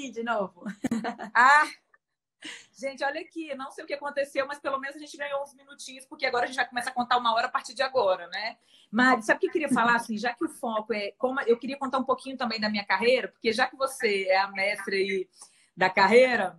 aqui de novo. Ah, gente, olha aqui, não sei o que aconteceu, mas pelo menos a gente ganhou uns minutinhos, porque agora a gente vai começar a contar 1 hora a partir de agora, né? Mari, sabe o que eu queria falar? Assim, já que o foco é como eu queria contar um pouquinho também da minha carreira, porque já que você é a mestra aí da carreira,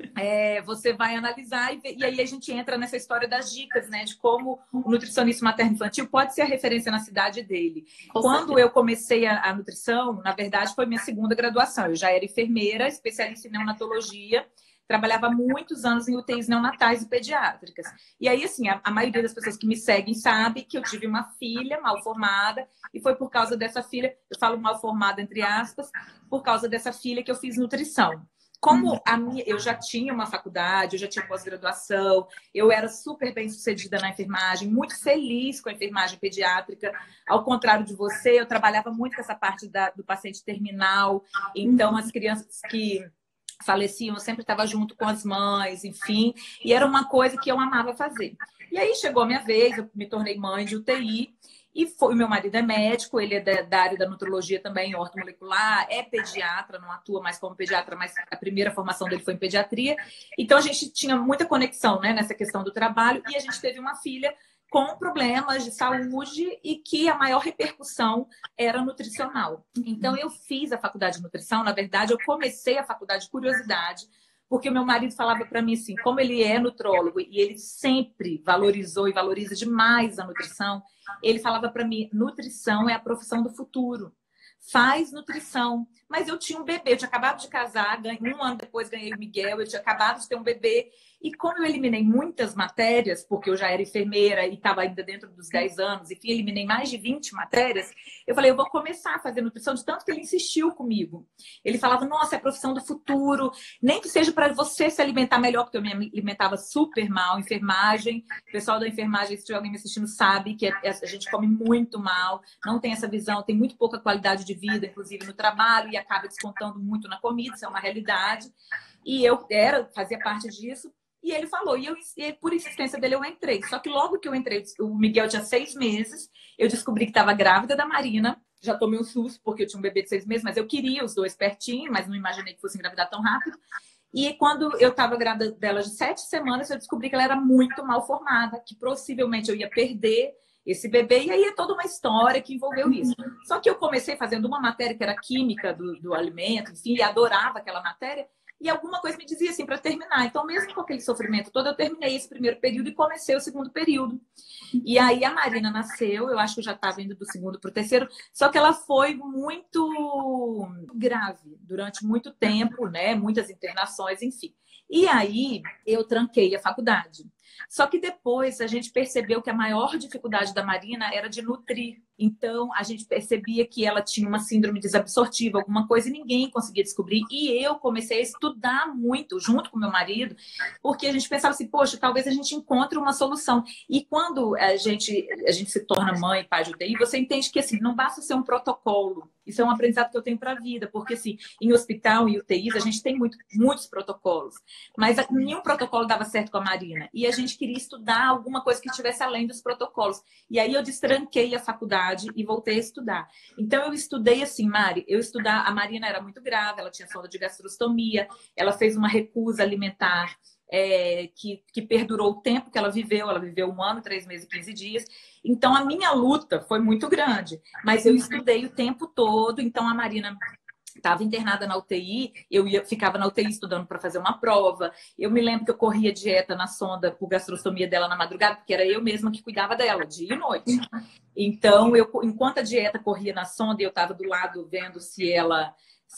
você vai analisar e aí a gente entra nessa história das dicas, né? De como o nutricionista materno-infantil pode ser a referência na cidade dele. Com Quando certeza. eu comecei a nutrição, na verdade, foi minha segunda graduação. Eu já era enfermeira, especialista em neonatologia, trabalhava há muitos anos em UTIs neonatais e pediátricas. E aí, assim, a maioria das pessoas que me seguem sabe que eu tive uma filha mal formada e foi por causa dessa filha, eu falo mal formada entre aspas, por causa dessa filha que eu fiz nutrição. Como eu já tinha uma faculdade, eu já tinha pós-graduação, eu era super bem sucedida na enfermagem, muito feliz com a enfermagem pediátrica. Ao contrário de você, eu trabalhava muito com essa parte do paciente terminal. Então, as crianças que faleciam, eu sempre estava junto com as mães, enfim. E era uma coisa que eu amava fazer. E aí chegou a minha vez, eu me tornei mãe de UTI. E meu marido é médico, ele é da área da nutrologia também, ortomolecular, é pediatra, não atua mais como pediatra, mas a primeira formação dele foi em pediatria. Então a gente tinha muita conexão, né, nessa questão do trabalho e a gente teve uma filha com problemas de saúde e que a maior repercussão era nutricional. Então eu fiz a faculdade de nutrição, na verdade eu comecei a faculdade de curiosidade, porque o meu marido falava para mim assim, como ele é nutrólogo e ele sempre valorizou e valoriza demais a nutrição, ele falava para mim, nutrição é a profissão do futuro. Faz nutrição. Mas eu tinha um bebê, eu tinha acabado de casar, 1 ano depois ganhei o Miguel, eu tinha acabado de ter um bebê. E como eu eliminei muitas matérias, porque eu já era enfermeira e estava ainda dentro dos 10 anos, enfim, eliminei mais de 20 matérias, eu falei, eu vou começar a fazer nutrição, de tanto que ele insistiu comigo. Ele falava, nossa, é a profissão do futuro, nem que seja para você se alimentar melhor, porque eu me alimentava super mal, enfermagem. O pessoal da enfermagem, se tiver alguém me assistindo, sabe que a gente come muito mal, não tem essa visão, tem muito pouca qualidade de vida, inclusive no trabalho, e acaba descontando muito na comida, isso é uma realidade. E eu fazia parte disso. E ele falou, e por insistência dele eu entrei. Só que logo que eu entrei, o Miguel tinha 6 meses, eu descobri que estava grávida da Marina. Já tomei um susto, porque eu tinha um bebê de 6 meses, mas eu queria os 2 pertinho, mas não imaginei que fosse engravidar tão rápido. E quando eu estava grávida dela de 7 semanas, eu descobri que ela era muito mal formada, que possivelmente eu ia perder esse bebê, e aí é toda uma história que envolveu isso. Só que eu comecei fazendo uma matéria que era química do alimento, enfim, e adorava aquela matéria, e alguma coisa me dizia assim para terminar. Então, mesmo com aquele sofrimento todo, eu terminei esse primeiro período e comecei o segundo período. E aí a Marina nasceu, eu acho que eu já estava indo do segundo para o terceiro, só que ela foi muito grave durante muito tempo, né? Muitas internações, enfim. E aí eu tranquei a faculdade. Só que depois a gente percebeu que a maior dificuldade da Marina era de nutrir. Então, a gente percebia que ela tinha uma síndrome desabsortiva, alguma coisa, e ninguém conseguia descobrir. E eu comecei a estudar muito, junto com meu marido, porque a gente pensava assim, poxa, talvez a gente encontre uma solução. E quando a gente se torna mãe, pai de UTI, você entende que assim, não basta ser um protocolo. Isso é um aprendizado que eu tenho para a vida, porque assim, em hospital e UTIs a gente tem muitos protocolos, mas nenhum protocolo dava certo com a Marina. E a gente queria estudar alguma coisa que estivesse além dos protocolos. E aí eu destranquei a faculdade e voltei a estudar. Então eu estudei assim, Mari, a Marina era muito grave, ela tinha sonda de gastrostomia, ela fez uma recusa alimentar que perdurou o tempo que ela viveu 1 ano, 3 meses e 15 dias. Então a minha luta foi muito grande, mas eu estudei o tempo todo. Então a Marina estava internada na UTI, ficava na UTI estudando para fazer uma prova. Eu me lembro que eu corria dieta na sonda por gastrostomia dela na madrugada, porque era eu mesma que cuidava dela, dia e noite. Então, enquanto a dieta corria na sonda e eu estava do lado vendo se ela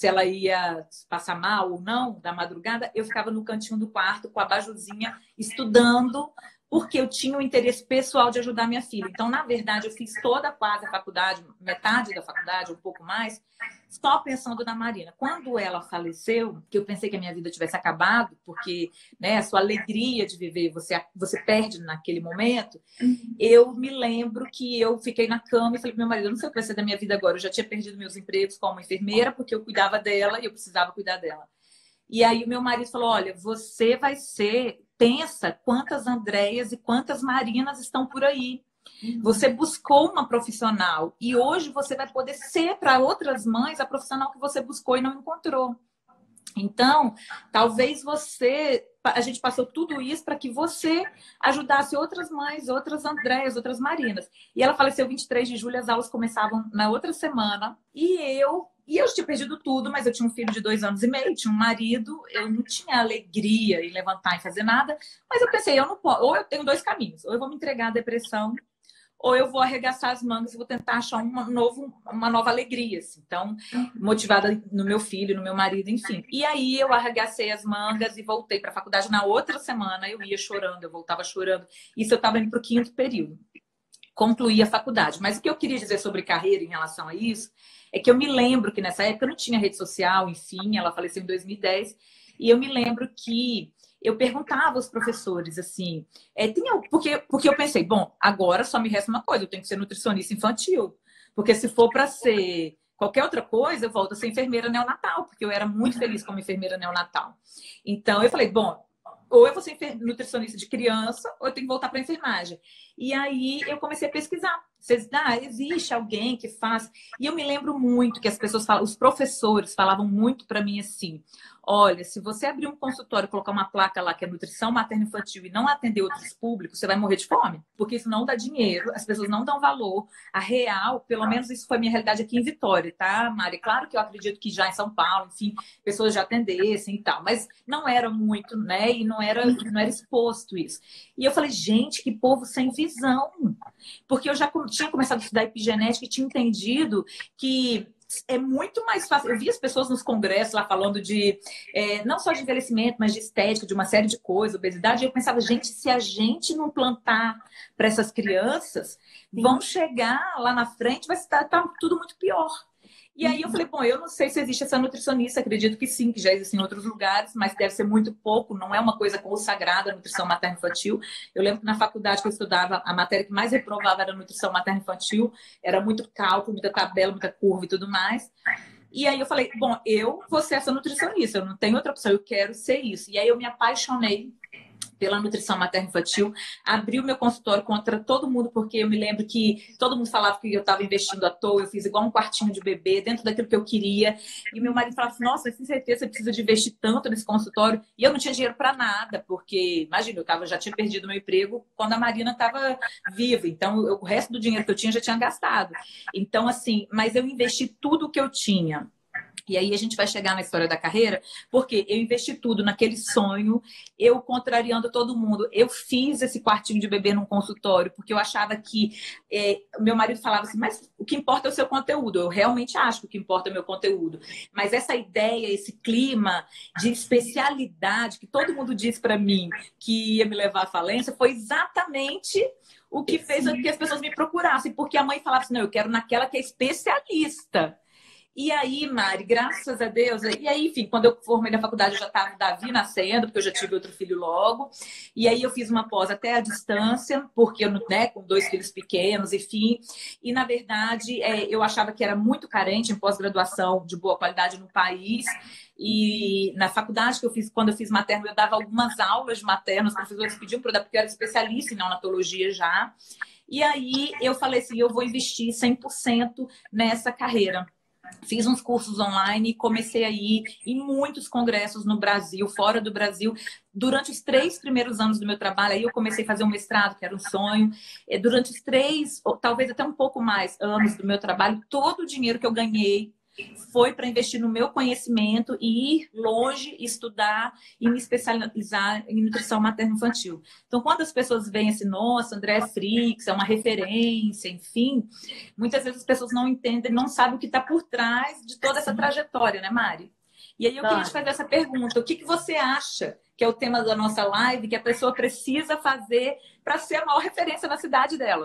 ia passar mal ou não, da madrugada, eu ficava no cantinho do quarto com a bajuzinha estudando, porque eu tinha o interesse pessoal de ajudar minha filha. Então, na verdade, eu fiz quase a faculdade, metade da faculdade, um pouco mais, só pensando na Marina. Quando ela faleceu, que eu pensei que a minha vida tivesse acabado, porque né, a sua alegria de viver você perde naquele momento, eu me lembro que eu fiquei na cama e falei para meu marido, eu não sei o que vai ser da minha vida agora. Eu já tinha perdido meus empregos como enfermeira, porque eu cuidava dela e eu precisava cuidar dela. E aí o meu marido falou, olha, você vai ser... Pensa quantas Andréias e quantas Marinas estão por aí. Você buscou uma profissional e hoje você vai poder ser para outras mães a profissional que você buscou e não encontrou. Então, talvez a gente passou tudo isso para que você ajudasse outras mães, outras Andréas, outras Marinas. E ela faleceu 23 de julho, as aulas começavam na outra semana. E eu tinha perdido tudo, mas eu tinha um filho de 2 anos e meio, tinha um marido, eu não tinha alegria em levantar e fazer nada. Mas eu pensei, eu não posso, ou eu tenho dois caminhos, ou eu vou me entregar à depressão, ou eu vou arregaçar as mangas e vou tentar achar uma nova alegria. Assim. Então, motivada no meu filho, no meu marido, enfim. E aí eu arregacei as mangas e voltei para a faculdade na outra semana. Eu ia chorando, eu voltava chorando. Isso eu estava indo para o 5º período. Concluí a faculdade. Mas o que eu queria dizer sobre carreira em relação a isso é que eu me lembro que nessa época eu não tinha rede social, enfim, ela faleceu em 2010. E eu me lembro que eu perguntava aos professores, assim, porque eu pensei, bom, agora só me resta uma coisa, eu tenho que ser nutricionista infantil. Porque se for para ser qualquer outra coisa, eu volto a ser enfermeira neonatal, porque eu era muito feliz como enfermeira neonatal. Então, eu falei, bom, ou eu vou ser nutricionista de criança, ou eu tenho que voltar para enfermagem. E aí eu comecei a pesquisar. Existe alguém que faz. E eu me lembro muito que as pessoas falam, os professores falavam muito para mim assim: olha, se você abrir um consultório e colocar uma placa lá que é nutrição materno-infantil e não atender outros públicos, você vai morrer de fome. Porque isso não dá dinheiro, as pessoas não dão valor. A real, pelo menos isso foi a minha realidade aqui em Vitória, tá, Mari? Claro que eu acredito que já em São Paulo, enfim, pessoas já atendessem e tal, mas não era muito, né? E não era exposto isso. E eu falei, gente, que povo sem visão. Porque eu já tinha começado a estudar epigenética e tinha entendido que é muito mais fácil. Eu vi as pessoas nos congressos lá falando de não só de envelhecimento, mas de estética, de uma série de coisas, obesidade. E eu pensava, gente, se a gente não plantar para essas crianças, vão chegar lá na frente, vai estar tudo muito pior. E aí eu falei, bom, eu não sei se existe essa nutricionista, acredito que sim, que já existe em outros lugares, mas deve ser muito pouco, não é uma coisa consagrada a nutrição materno-infantil. Eu lembro que na faculdade que eu estudava, a matéria que mais reprovava era nutrição materno-infantil, era muito cálculo, muita tabela, muita curva e tudo mais. E aí eu falei, bom, eu vou ser essa nutricionista, eu não tenho outra opção, eu quero ser isso. E aí eu me apaixonei pela nutrição materno-infantil, abri o meu consultório contra todo mundo, porque eu me lembro que todo mundo falava que eu estava investindo à toa, eu fiz igual um quartinho de bebê, dentro daquilo que eu queria, e meu marido falava assim, nossa, com certeza você precisa de investir tanto nesse consultório, e eu não tinha dinheiro para nada, porque, imagina, já tinha perdido meu emprego quando a Marina estava viva, então o resto do dinheiro que eu tinha já tinha gastado. Então, assim, mas eu investi tudo o que eu tinha. E aí a gente vai chegar na história da carreira, porque eu investi tudo naquele sonho, eu contrariando todo mundo. Eu fiz esse quartinho de bebê num consultório, porque eu achava que... meu marido falava assim, mas o que importa é o seu conteúdo. Eu realmente acho que o que importa é o meu conteúdo. Mas essa ideia, esse clima de especialidade, que todo mundo disse para mim que ia me levar à falência, foi exatamente o que fez com que as pessoas me procurassem. Porque a mãe falava assim, não, eu quero naquela que é especialista. E aí, Mari, graças a Deus, e aí, enfim, quando eu formei na faculdade, eu já estava o Davi nascendo, porque eu já tive outro filho logo. E aí eu fiz uma pós até à distância, porque eu, né, com 2 filhos pequenos, enfim. E, na verdade, eu achava que era muito carente em pós-graduação de boa qualidade no país. E na faculdade que eu fiz, quando eu fiz materno, eu dava algumas aulas de materno, os professores pediam para eu dar, porque eu era especialista em neonatologia já. E aí eu falei assim, eu vou investir 100% nessa carreira. Fiz uns cursos online e comecei a ir em muitos congressos no Brasil, fora do Brasil. Durante os 3 primeiros anos do meu trabalho, aí eu comecei a fazer um mestrado, que era um sonho. Durante os 3, ou talvez até um pouco mais, anos do meu trabalho, todo o dinheiro que eu ganhei foi para investir no meu conhecimento e ir longe, estudar e me especializar em nutrição materno-infantil. Então, quando as pessoas veem assim, nossa, André Frix é uma referência, enfim, muitas vezes as pessoas não entendem, não sabem o que está por trás de toda essa trajetória, né, Mari? E aí eu queria te fazer essa pergunta, o que você acha que é o tema da nossa live, que a pessoa precisa fazer para ser a maior referência na cidade dela?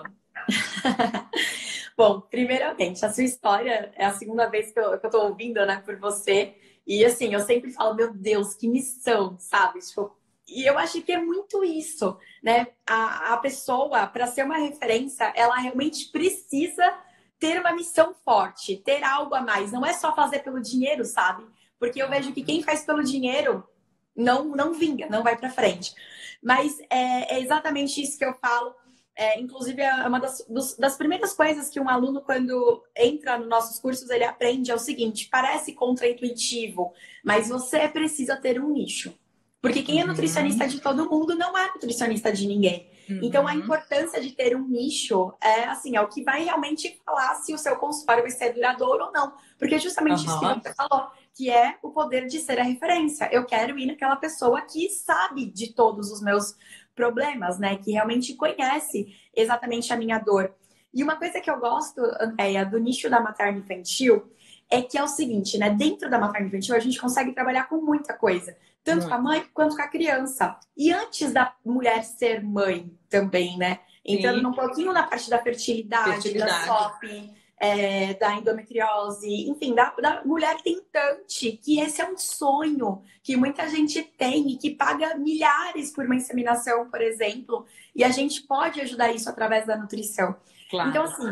Bom, primeiramente, a sua história é a segunda vez que eu tô ouvindo, né, por você. E assim, eu sempre falo, meu Deus, que missão, sabe? Tipo, e eu acho que é muito isso, né? A pessoa, para ser uma referência, ela realmente precisa ter uma missão forte, ter algo a mais. Não é só fazer pelo dinheiro, sabe? Porque eu vejo que quem faz pelo dinheiro não vinga, não vai para frente. Mas é exatamente isso que eu falo. inclusive, é uma das primeiras coisas que um aluno, quando entra nos nossos cursos, ele aprende é o seguinte: parece contraintuitivo, mas você precisa ter um nicho. Porque quem é nutricionista de todo mundo não é nutricionista de ninguém. Então, a importância de ter um nicho é o que vai realmente falar se o seu consultório vai ser duradouro ou não. Porque é justamente isso que você falou, que é o poder de ser a referência. Eu quero ir naquela pessoa que sabe de todos os meus problemas, né? Que realmente conhece exatamente a minha dor. E uma coisa que eu gosto, Andréia, do nicho da materno-infantil é que é o seguinte, né? Dentro da materno-infantil, a gente consegue trabalhar com muita coisa. Tanto com a mãe quanto com a criança. E antes da mulher ser mãe também, né? Entrando um pouquinho na parte da fertilidade. Da SOP, da endometriose, enfim, da mulher tentante, que esse é um sonho que muita gente tem e que paga milhares por uma inseminação, por exemplo, e a gente pode ajudar isso através da nutrição. Claro. Então, assim,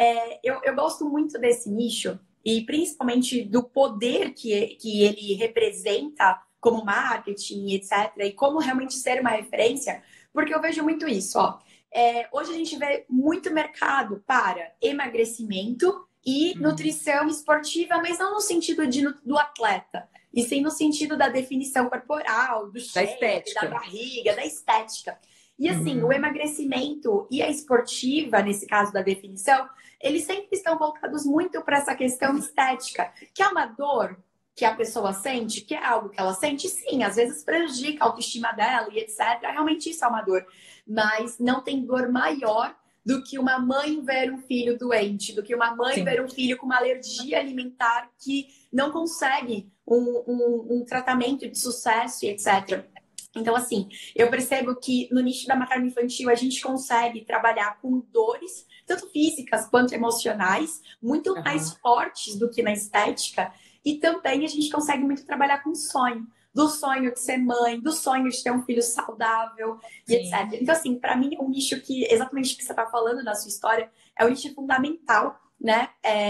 eu gosto muito desse nicho e principalmente do poder que ele representa como marketing, etc., e como realmente ser uma referência, porque eu vejo muito isso, ó. Hoje a gente vê muito mercado para emagrecimento e nutrição esportiva, mas não no sentido do atleta, e sim no sentido da definição corporal, do shape, da barriga, da estética. E assim, o emagrecimento e a esportiva, nesse caso da definição, eles sempre estão voltados muito para essa questão estética, que é uma dor que a pessoa sente, que é algo que ela sente, sim, às vezes prejudica a autoestima dela e etc. Realmente isso é uma dor. Mas não tem dor maior do que uma mãe ver um filho doente, do que uma mãe ver um filho com uma alergia alimentar que não consegue um tratamento de sucesso e etc. Então, assim, eu percebo que no nicho da materno-infantil a gente consegue trabalhar com dores, tanto físicas quanto emocionais, muito mais fortes do que na estética. E também a gente consegue muito trabalhar com sonho. Do sonho de ser mãe, do sonho de ter um filho saudável, e etc. Então, assim, para mim, um nicho que, exatamente o que você está falando na sua história, é um nicho fundamental, né?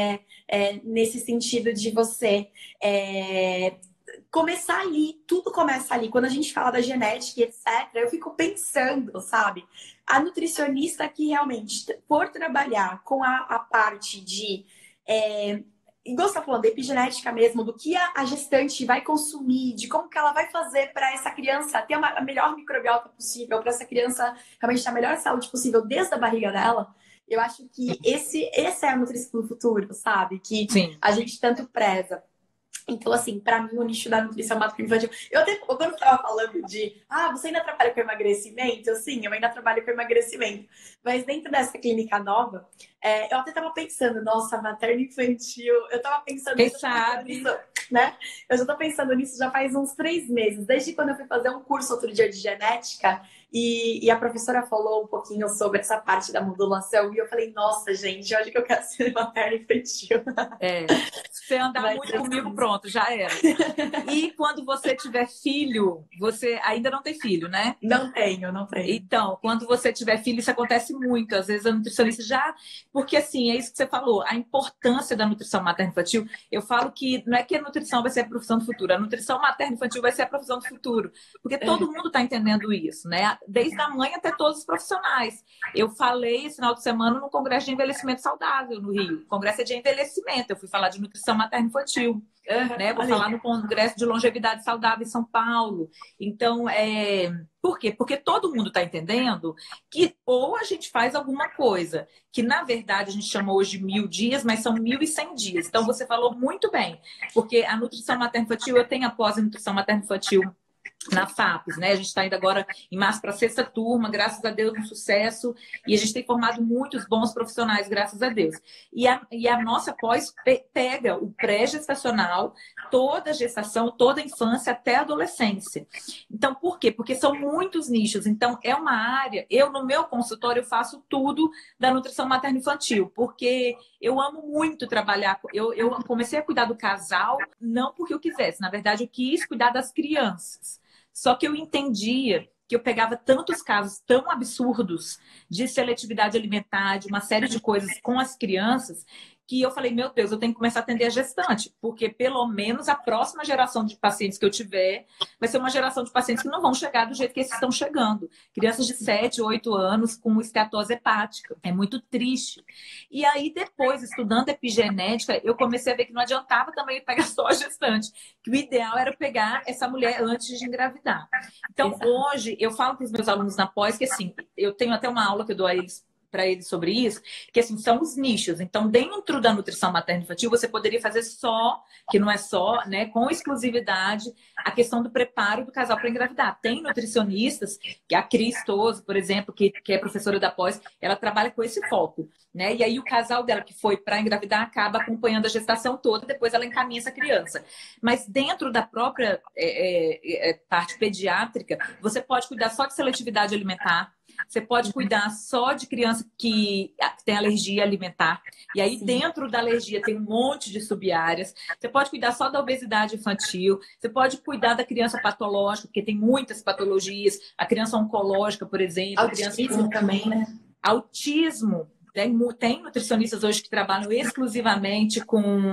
Nesse sentido de você começar ali, tudo começa ali. Quando a gente fala da genética, etc., eu fico pensando, sabe? A nutricionista que realmente for trabalhar com a parte de... igual você está falando, da epigenética mesmo, do que a gestante vai consumir, de como que ela vai fazer para essa criança ter a melhor microbiota possível, para essa criança realmente ter a melhor saúde possível desde a barriga dela, eu acho que esse é a nutrição do futuro, sabe? Que a gente tanto preza. Então, assim, para mim, o nicho da nutrição materno-infantil... Eu até, quando eu estava falando de... você ainda trabalha com emagrecimento? Sim, eu ainda trabalho com emagrecimento. Mas dentro dessa clínica nova, eu até estava pensando, nossa, materno-infantil... Eu estava pensando... Quem sabe? Nisso, né? Eu já estou pensando nisso já faz uns 3 meses. Desde quando eu fui fazer um curso outro dia de genética... E a professora falou um pouquinho sobre essa parte da modulação. E eu falei, nossa, gente, onde que eu quero ser materno-infantil? Se você andar muito comigo, pronto, já era. E quando você tiver filho, você ainda não tem filho, né? Não tenho. Então, quando você tiver filho, isso acontece muito. Às vezes a nutricionista já... Porque, assim, é isso que você falou. A importância da nutrição materno-infantil, eu falo que não é que a nutrição vai ser a profissão do futuro. A nutrição materno-infantil vai ser a profissão do futuro. Porque todo mundo está entendendo isso, né? Desde a mãe até todos os profissionais. Eu falei esse final de semana no Congresso de Envelhecimento Saudável, no Rio. O Congresso é de envelhecimento. Eu fui falar de nutrição materno-infantil. Né? Vou falar no Congresso de Longevidade Saudável em São Paulo. Então, por quê? Porque todo mundo está entendendo que ou a gente faz alguma coisa, que na verdade a gente chama hoje de 1000 dias, mas são 1100 dias. Então, você falou muito bem, porque a nutrição materno-infantil, eu tenho a pós-nutrição materno-infantil na FAPES, né? A gente está indo agora em março para a 6ª turma, graças a Deus, um sucesso, e a gente tem formado muitos bons profissionais, graças a Deus. E a nossa pós pega o pré-gestacional, toda a gestação, toda a infância até a adolescência. Então, por quê? Porque são muitos nichos. Então, é uma área... Eu, no meu consultório, eu faço tudo da nutrição materno-infantil, porque eu amo muito trabalhar... Eu comecei a cuidar do casal, não porque eu quisesse. Na verdade, eu quis cuidar das crianças. Só que eu entendia que eu pegava tantos casos tão absurdos de seletividade alimentar, de uma série de coisas com as crianças, que eu falei, meu Deus, eu tenho que começar a atender a gestante, porque pelo menos a próxima geração de pacientes que eu tiver vai ser uma geração de pacientes que não vão chegar do jeito que esses estão chegando. Crianças de 7, 8 anos com esteatose hepática. É muito triste. E aí, depois, estudando epigenética, eu comecei a ver que não adiantava também pegar só a gestante, que o ideal era pegar essa mulher antes de engravidar. Então, hoje, eu falo para os meus alunos na pós que, assim, eu tenho até uma aula que eu dou a eles para eles sobre isso, que assim, são os nichos. Então, dentro da nutrição materno-infantil, você poderia fazer só, que não é só, né, com exclusividade, a questão do preparo do casal para engravidar. Tem nutricionistas, que a Cris Toso, por exemplo, que é professora da pós, ela trabalha com esse foco, né? E aí o casal dela que foi para engravidar acaba acompanhando a gestação toda, depois ela encaminha essa criança. Mas dentro da própria parte pediátrica, você pode cuidar só de seletividade alimentar. Você pode cuidar só de criança que tem alergia alimentar. E aí, dentro da alergia, tem um monte de subáreas. Você pode cuidar só da obesidade infantil. Você pode cuidar da criança patológica, porque tem muitas patologias. A criança oncológica, por exemplo. Autismo também, né? Autismo. Tem nutricionistas hoje que trabalham exclusivamente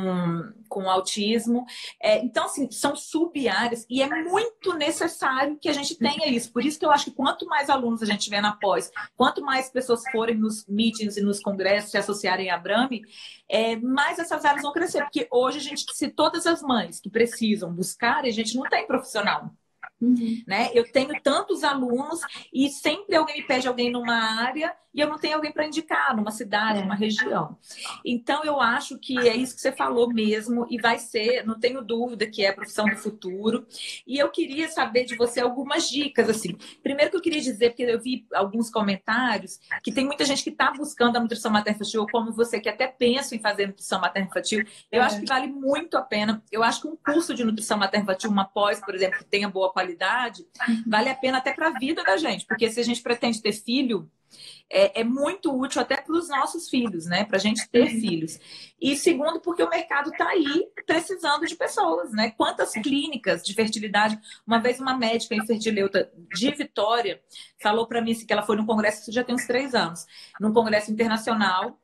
com autismo. Então, assim, são sub-áreas e é muito necessário que a gente tenha isso. Por isso que eu acho que quanto mais alunos a gente tiver na pós, quanto mais pessoas forem nos meetings e nos congressos se associarem à Brame, mais essas áreas vão crescer. Porque hoje, se todas as mães que precisam buscar, a gente não tem profissional. Né? Eu tenho tantos alunos e sempre alguém me pede alguém numa área e eu não tenho alguém para indicar numa cidade, numa região. Então eu acho que é isso que você falou mesmo e vai ser, não tenho dúvida que é a profissão do futuro. E eu queria saber de você algumas dicas assim. Primeiro que eu queria dizer, porque eu vi alguns comentários que tem muita gente que está buscando a nutrição materno-infantil, como você que até pensa em fazer nutrição materno-infantil. Eu acho que vale muito a pena. Eu acho que um curso de nutrição materno-infantil, uma pós, por exemplo, que tenha boa qualidade, vale a pena até para a vida da gente, porque se a gente pretende ter filho, é muito útil até para os nossos filhos, né? Para a gente ter filhos. E segundo, porque o mercado está aí precisando de pessoas, né? Quantas clínicas de fertilidade? Uma vez uma médica infertileuta de Vitória falou para mim assim, que ela foi num congresso, isso já tem uns 3 anos, num congresso internacional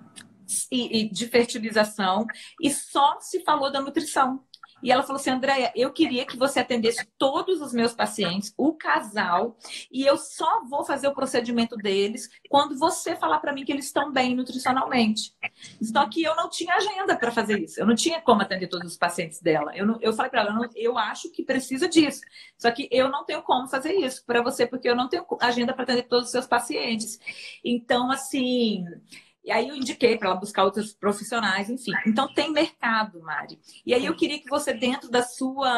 e de fertilização, e só se falou da nutrição. E ela falou assim, Andréia, eu queria que você atendesse todos os meus pacientes, o casal, e eu só vou fazer o procedimento deles quando você falar para mim que eles estão bem nutricionalmente. Só que eu não tinha agenda para fazer isso. Eu não tinha como atender todos os pacientes dela. Eu falei para ela, eu acho que precisa disso. Só que eu não tenho como fazer isso para você, porque eu não tenho agenda para atender todos os seus pacientes. Então, assim... E aí eu indiquei para ela buscar outros profissionais, enfim. Então tem mercado, Mari. E aí eu queria que você, dentro da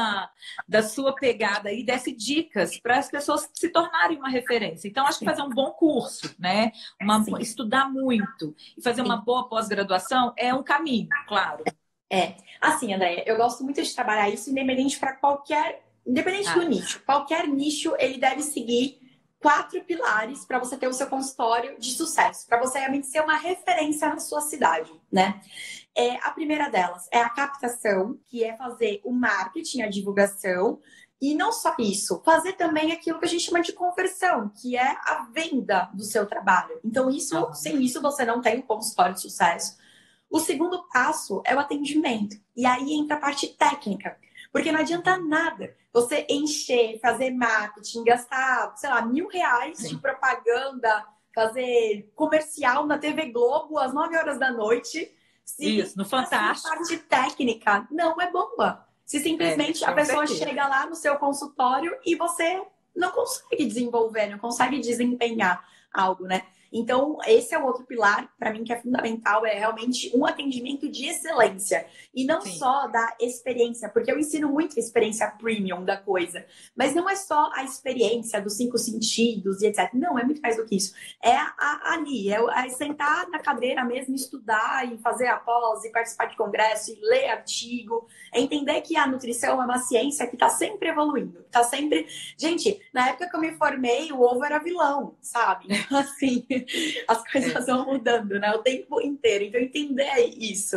sua pegada aí, desse dicas para as pessoas se tornarem uma referência. Então, acho que fazer um bom curso, né? Estudar muito e fazer uma boa pós-graduação é um caminho, claro. Assim, Andréia, eu gosto muito de trabalhar isso independente do nicho. Qualquer nicho, ele deve seguir 4 pilares para você ter o seu consultório de sucesso, para você realmente ser uma referência na sua cidade, né? A primeira delas é a captação, que é fazer o marketing, a divulgação, e não só isso, fazer também aquilo que a gente chama de conversão, que é a venda do seu trabalho. Então, sem isso, você não tem um consultório de sucesso. O segundo passo é o atendimento, e aí entra a parte técnica. Porque não adianta nada você encher, fazer marketing, gastar, sei lá, R$1.000 de propaganda, fazer comercial na TV Globo às 9 horas da noite. Isso, no Fantástico. A parte técnica não é boa. Se simplesmente a pessoa chega lá no seu consultório e você não consegue desenvolver, não consegue desempenhar algo, né? Então, esse é o outro pilar, para mim, que é fundamental, é realmente um atendimento de excelência. E não só da experiência, porque eu ensino muito a experiência premium da coisa. Mas não é só a experiência dos 5 sentidos e etc. Não, é muito mais do que isso. É sentar na cadeira mesmo, estudar e fazer a pós, e participar de congresso, e ler artigo. É entender que a nutrição é uma ciência que está sempre evoluindo. Está sempre... Gente, na época que eu me formei, o ovo era vilão, sabe? Então, assim... As coisas vão mudando, né? O tempo inteiro. Então, entender isso.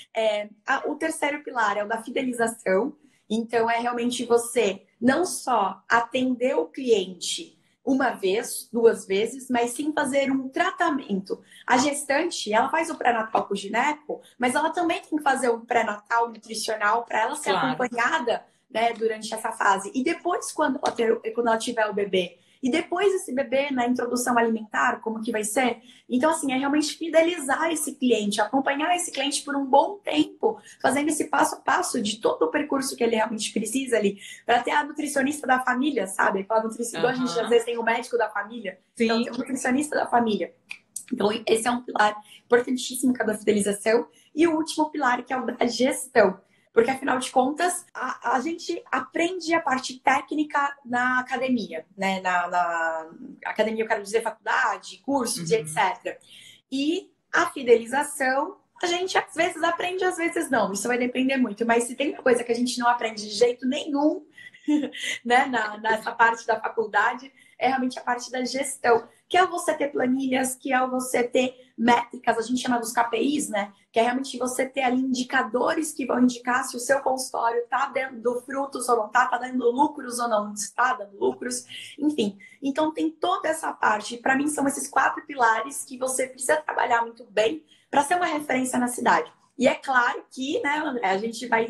O terceiro pilar é o da fidelização. Então, é realmente você não só atender o cliente uma vez, 2 vezes, mas sim fazer um tratamento. A gestante, ela faz o pré-natal com o gineco, mas ela também tem que fazer um pré-natal nutricional para ela ser acompanhada, né, durante essa fase. E depois, quando ela tiver o bebê, e depois esse bebê na introdução alimentar, como que vai ser? Então, assim, é realmente fidelizar esse cliente, acompanhar esse cliente por um bom tempo, fazendo esse passo a passo de todo o percurso que ele realmente precisa ali, para ter a nutricionista da família, sabe? Aquela nutricionista, a gente às vezes tem o médico da família, Sim. Então tem o nutricionista da família. Então, esse é um pilar importantíssimo da fidelização. E o último pilar, que é o da gestão. Porque, afinal de contas, a gente aprende a parte técnica na academia, né? Na academia, eu quero dizer faculdade, cursos, etc. E a fidelização, a gente às vezes aprende, às vezes não. Isso vai depender muito. Mas se tem uma coisa que a gente não aprende de jeito nenhum, né? Nessa parte da faculdade, é realmente a parte da gestão. Que é você ter planilhas, que é você ter métricas, a gente chama dos KPIs, né? Que é realmente você ter ali indicadores que vão indicar se o seu consultório está dando frutos ou não está dando lucros ou não está dando lucros, enfim. Então tem toda essa parte. Para mim são esses 4 pilares que você precisa trabalhar muito bem para ser uma referência na cidade. E é claro que, né, André, a gente vai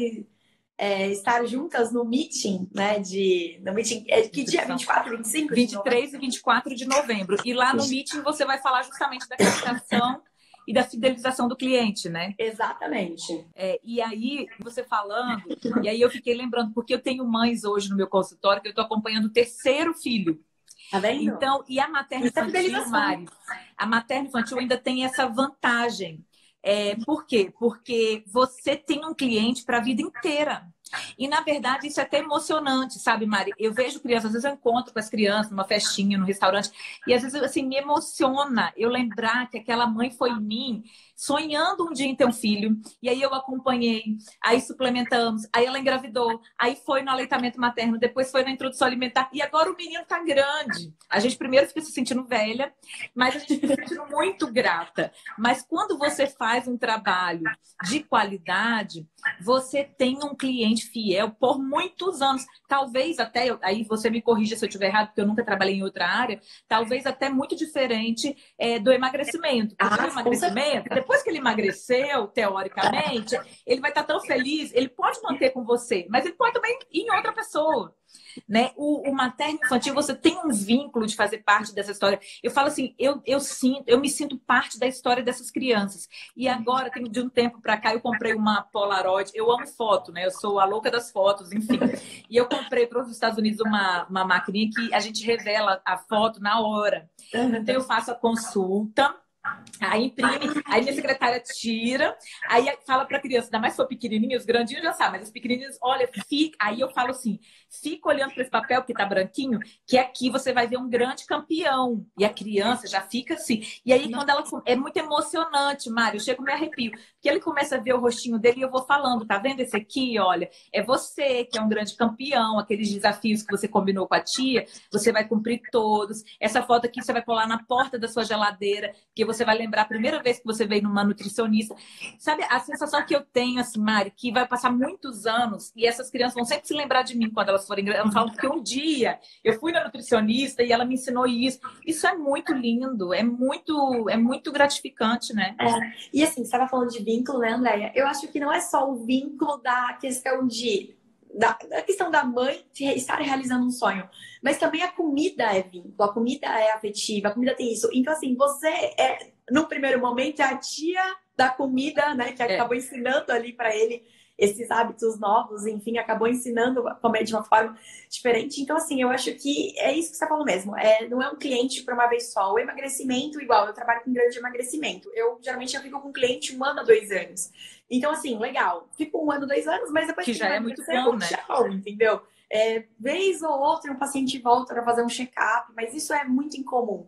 estar juntas no meeting, né? No meeting, que dia? 24 e 25? 23 e 24 de novembro. E lá no meeting você vai falar justamente da captação e da fidelização do cliente, né? Exatamente. E aí, você falando, e aí eu fiquei lembrando, porque eu tenho mães hoje no meu consultório que eu estou acompanhando o 3º filho. Tá vendo? Então, e a materna infantil, Mari, a materna infantil ainda tem essa vantagem. Por quê? Porque você tem um cliente para a vida inteira. E, na verdade, isso é até emocionante, sabe, Mari? Eu vejo crianças, às vezes eu encontro com as crianças numa festinha, no restaurante, e às vezes, assim, me emociona eu lembrar que aquela mãe foi em mim, sonhando um dia em ter um filho, e aí eu acompanhei, aí suplementamos, aí ela engravidou, aí foi no aleitamento materno, depois foi na introdução alimentar, e agora o menino tá grande. A gente primeiro fica se sentindo velha, mas a gente fica se sentindo muito grata. Mas quando você faz um trabalho de qualidade, você tem um cliente fiel por muitos anos. Talvez até, aí você me corrija se eu estiver errado, porque eu nunca trabalhei em outra área, talvez até muito diferente do emagrecimento. Porque o emagrecimento, depois que ele emagreceu, teoricamente, ele vai estar tão feliz, ele pode manter com você, mas ele pode também ir em outra pessoa. Né? O materno infantil, você tem um vínculo de fazer parte dessa história. Eu falo assim, eu me sinto parte da história dessas crianças. E agora, de um tempo para cá, eu comprei uma Polaroid. Eu amo foto, né? Eu sou a louca das fotos, enfim. E eu comprei para os Estados Unidos uma maquininha que a gente revela a foto na hora. Então eu faço a consulta. Aí imprime, aí minha secretária tira, aí fala para a criança, ainda mais se for pequenininho, os grandinhos já sabem, mas os pequenininhos, olha, fica. Aí eu falo assim, fica olhando para esse papel que tá branquinho, que aqui você vai ver um grande campeão. E a criança já fica assim. E aí quando ela é muito emocionante, Mário, eu chego e me arrepio, porque ele começa a ver o rostinho dele e eu vou falando, tá vendo esse aqui, olha, é você que é um grande campeão, aqueles desafios que você combinou com a tia, você vai cumprir todos. Essa foto aqui você vai colar na porta da sua geladeira, porque você vai lembrar a primeira vez que você veio numa nutricionista. Sabe, a sensação que eu tenho, assim, Mari, que vai passar muitos anos e essas crianças vão sempre se lembrar de mim quando elas forem... Elas falam que um dia eu fui na nutricionista e ela me ensinou isso. Isso é muito lindo, é muito gratificante, né? E assim, você estava falando de vínculo, né, Andréia? Eu acho que não é só o vínculo da questão da questão da mãe estar realizando um sonho, mas também a comida é vínculo, a comida é afetiva, a comida tem isso. Então, assim, você no primeiro momento, é a tia da comida, né, que acabou ensinando ali para ele esses hábitos novos, enfim, acabou ensinando a comer de uma forma diferente. Então, assim, eu acho que é isso que você falou mesmo. Não é um cliente para uma vez só. O emagrecimento, igual, eu trabalho com grande emagrecimento. Geralmente, eu fico com um cliente 1 ano a 2 anos. Então, assim, legal. Fico 1 ano, 2 anos, mas depois que já é muito bom, né? Tchau, entendeu? Vez ou outra, um paciente volta para fazer um check-up, mas isso é muito incomum.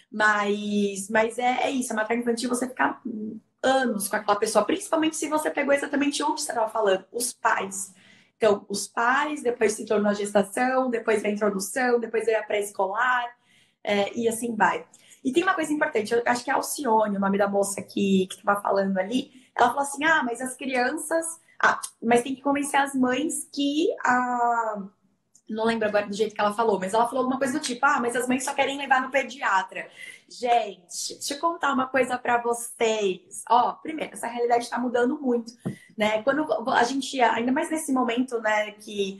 Mas é isso, a materna infantil, você ficar anos com aquela pessoa, principalmente se você pegou exatamente onde você estava falando, os pais. Então, os pais, depois se tornou a gestação, depois vem a introdução, depois vem a pré-escolar, e assim vai. E tem uma coisa importante, eu acho que é a Alcione, o nome da moça que estava falando ali, ela falou assim, mas as crianças... mas tem que convencer as mães que não lembro agora do jeito que ela falou, mas ela falou alguma coisa do tipo, ah, mas as mães só querem levar no pediatra. Gente, deixa eu contar uma coisa pra vocês. Ó, primeiro, essa realidade está mudando muito, né? Quando a gente, ainda mais nesse momento, né, que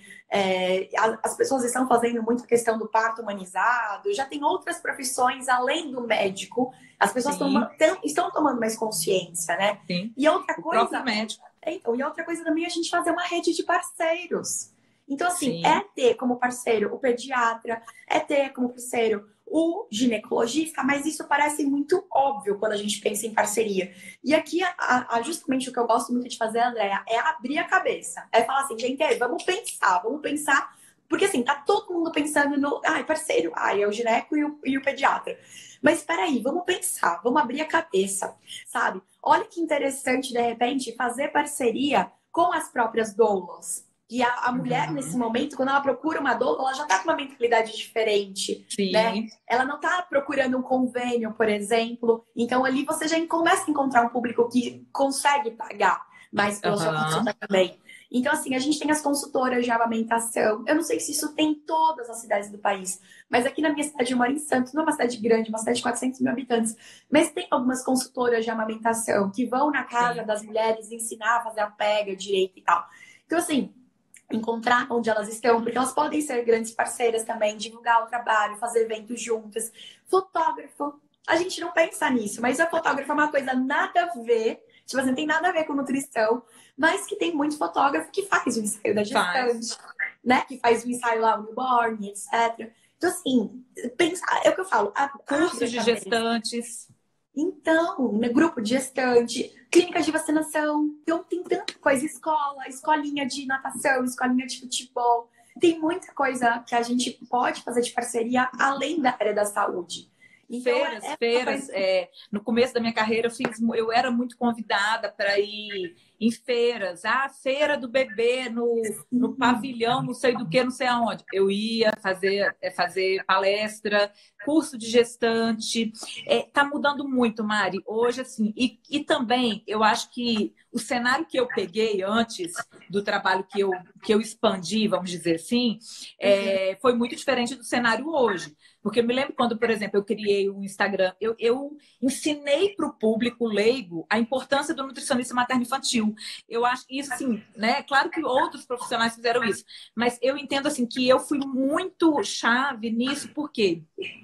as pessoas estão fazendo muito a questão do parto humanizado, já tem outras profissões além do médico, as pessoas estão tomando mais consciência, né? Sim. E outra O coisa, próprio médico. então, e outra coisa também é a gente fazer uma rede de parceiros. Então, assim, Sim. é ter como parceiro o pediatra, é ter como parceiro o ginecologista, mas isso parece muito óbvio quando a gente pensa em parceria. E aqui, justamente o que eu gosto muito de fazer, Andréa, é abrir a cabeça. É falar assim, gente, vamos pensar. Porque, assim, tá todo mundo pensando no, parceiro, é o gineco e o pediatra. Mas, peraí, vamos pensar, vamos abrir a cabeça, sabe? Olha que interessante, de repente, fazer parceria com as próprias doulas. E a mulher, nesse momento, quando ela procura uma doula, ela já está com uma mentalidade diferente, Sim. né? Ela não está procurando um convênio, por exemplo. Então, ali você já começa a encontrar um público que consegue pagar mais pela sua consulta também. Então, assim, a gente tem as consultoras de amamentação. Eu não sei se isso tem em todas as cidades do país, mas aqui na minha cidade, eu moro em Santos, não é uma cidade grande, uma cidade de 400 mil habitantes, mas tem algumas consultoras de amamentação que vão na casa das mulheres ensinar a fazer a pega direito e tal. Então, assim, encontrar onde elas estão, porque elas podem ser grandes parceiras também, divulgar o trabalho, fazer eventos juntas. Fotógrafo, a gente não pensa nisso, mas a fotógrafa é uma coisa nada a ver, tipo assim, não tem nada a ver com nutrição, mas que tem muito fotógrafo que faz o ensaio da gestante, né? Que faz o ensaio lá, o newborn, etc. Então, assim, pensar, é o que eu falo. Cursos de gestantes. Então, né, grupo de gestante, clínicas de vacinação. Então, tem tanta coisa. Escolinha de natação, escolinha de futebol. Tem muita coisa que a gente pode fazer de parceria além da área da saúde. Então, feiras. No começo da minha carreira, eu era muito convidada para ir em feiras. Feira do bebê no pavilhão, não sei do que, não sei aonde. Eu ia fazer palestra, curso de gestante. Tá mudando muito, Mari. Hoje, assim, e também eu acho que o cenário que eu peguei antes do trabalho que eu expandi, vamos dizer assim, foi muito diferente do cenário hoje. Porque eu me lembro quando, por exemplo, eu criei um Instagram, eu ensinei para o público leigo a importância do nutricionista materno-infantil. Eu acho isso, assim, né? Claro que outros profissionais fizeram isso, mas eu entendo, assim, que eu fui muito chave nisso, porque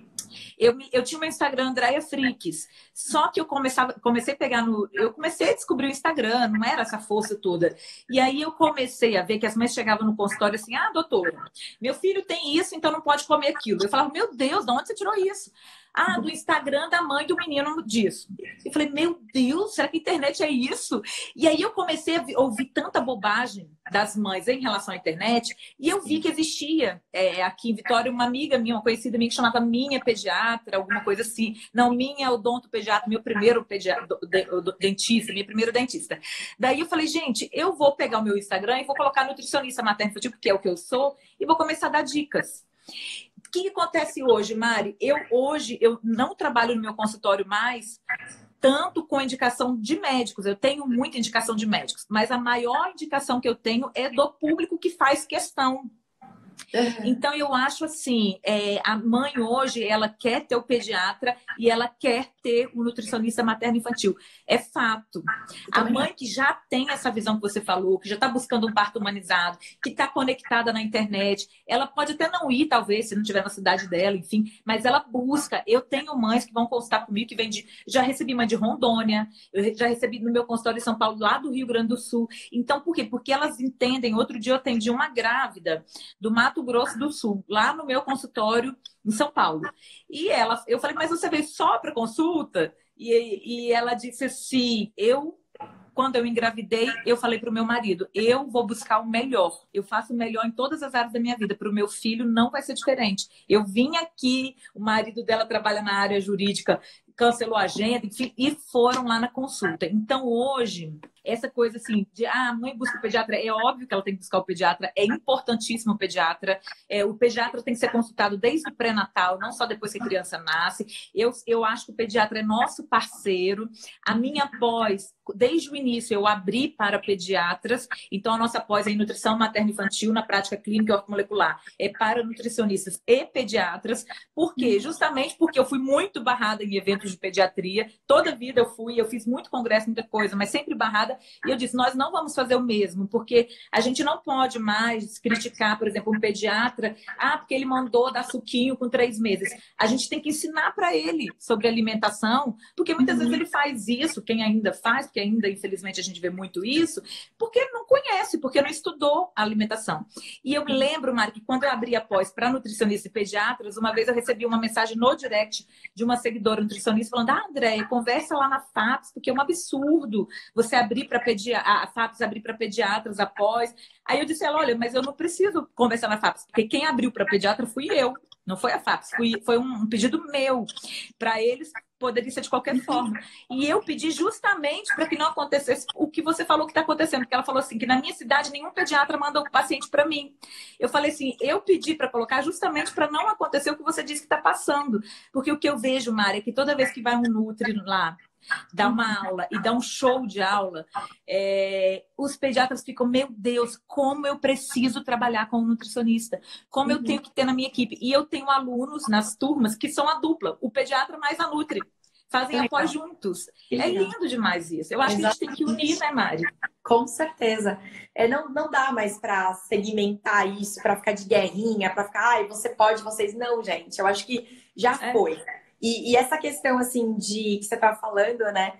eu tinha meu Instagram, Andréia Fricks, só que eu comecei a pegar eu comecei a descobrir o Instagram, não era essa força toda. E aí eu comecei a ver que as mães chegavam no consultório assim, doutora, meu filho tem isso, então não pode comer aquilo. Eu falava, meu Deus, de onde você tirou isso? Do Instagram da mãe do menino disso. Eu falei, meu Deus, será que a internet é isso? E aí eu comecei a ouvir tanta bobagem das mães em relação à internet, e eu vi que existia aqui em Vitória uma amiga minha, uma conhecida minha, que chamava Minha Pediatra, alguma coisa assim. Não, Minha Odontopediatra, meu primeiro dentista, minha primeira dentista. Daí eu falei, gente, eu vou pegar o meu Instagram e vou colocar nutricionista materno-infantil, porque é o que eu sou, e vou começar a dar dicas. O que acontece hoje, Mari? Hoje eu não trabalho no meu consultório mais tanto com indicação de médicos. Eu tenho muita indicação de médicos, mas a maior indicação que eu tenho é do público que faz questão. Então, eu acho assim, a mãe hoje, ela quer ter o pediatra e ela quer ter o nutricionista materno-infantil. É fato. A mãe que já tem essa visão que você falou, que já está buscando um parto humanizado, que está conectada na internet, ela pode até não ir, talvez, se não estiver na cidade dela, enfim, mas ela busca. Eu tenho mães que vão consultar comigo, que vem já recebi mãe de Rondônia, eu já recebi no meu consultório em São Paulo, lá do Rio Grande do Sul. Então, por quê? Porque elas entendem. Outro dia eu atendi uma grávida do Mato Grosso do Sul, lá no meu consultório em São Paulo. E eu falei, mas você veio só para consulta? E ela disse assim, quando eu engravidei, eu falei para o meu marido, eu vou buscar o melhor. Eu faço o melhor em todas as áreas da minha vida. Para o meu filho não vai ser diferente. Eu vim aqui, o marido dela trabalha na área jurídica, cancelou a agenda, enfim, e foram lá na consulta. Então, hoje, essa coisa assim de a mãe busca o pediatra, é óbvio que ela tem que buscar o pediatra, é importantíssimo o pediatra. O pediatra tem que ser consultado desde o pré-natal, não só depois que a criança nasce. Eu acho que o pediatra é nosso parceiro. A minha pós, desde o início, eu abri para pediatras, então a nossa pós é em nutrição materno-infantil na prática clínica e ortomolecular, é para nutricionistas e pediatras. Por quê? Justamente porque eu fui muito barrada em eventos de pediatria, toda a vida eu fiz muito congresso, muita coisa, mas sempre barrada, e eu disse, nós não vamos fazer o mesmo, porque a gente não pode mais criticar, por exemplo, um pediatra, porque ele mandou dar suquinho com 3 meses. A gente tem que ensinar para ele sobre alimentação, porque muitas vezes ele faz isso, quem ainda faz, porque ainda, infelizmente, a gente vê muito isso, porque não conhece, porque não estudou a alimentação. E eu me lembro, Mari, que quando eu abri a pós para nutricionistas e pediatras, uma vez eu recebi uma mensagem no direct de uma seguidora nutricionista falando, Andréia, conversa lá na FAPES, porque é um absurdo você abrir para a FAPES abrir para pediatras após. Aí eu disse a ela, olha, mas eu não preciso conversar na FAPES, porque quem abriu para pediatra fui eu. Não foi a FAPES, foi um pedido meu. Para eles, poderia ser de qualquer forma. E eu pedi justamente para que não acontecesse o que você falou que está acontecendo. Porque ela falou assim, que na minha cidade nenhum pediatra manda o paciente para mim. Eu falei assim, eu pedi para colocar justamente para não acontecer o que você disse que está passando. Porque o que eu vejo, Mari, é que toda vez que vai um Nutri lá, dá uma aula e dá um show de aula, os pediatras ficam, meu Deus, como eu preciso trabalhar com um nutricionista, como eu tenho que ter na minha equipe. E eu tenho alunos nas turmas que são a dupla, o pediatra mais a Nutri, fazem após juntos. É lindo demais isso. Eu acho que a gente tem que unir, né, Mari? Com certeza. Não dá mais para segmentar isso, para ficar de guerrinha, para ficar, você pode, vocês não, gente. Eu acho que já foi. E essa questão, assim, que você estava falando, né?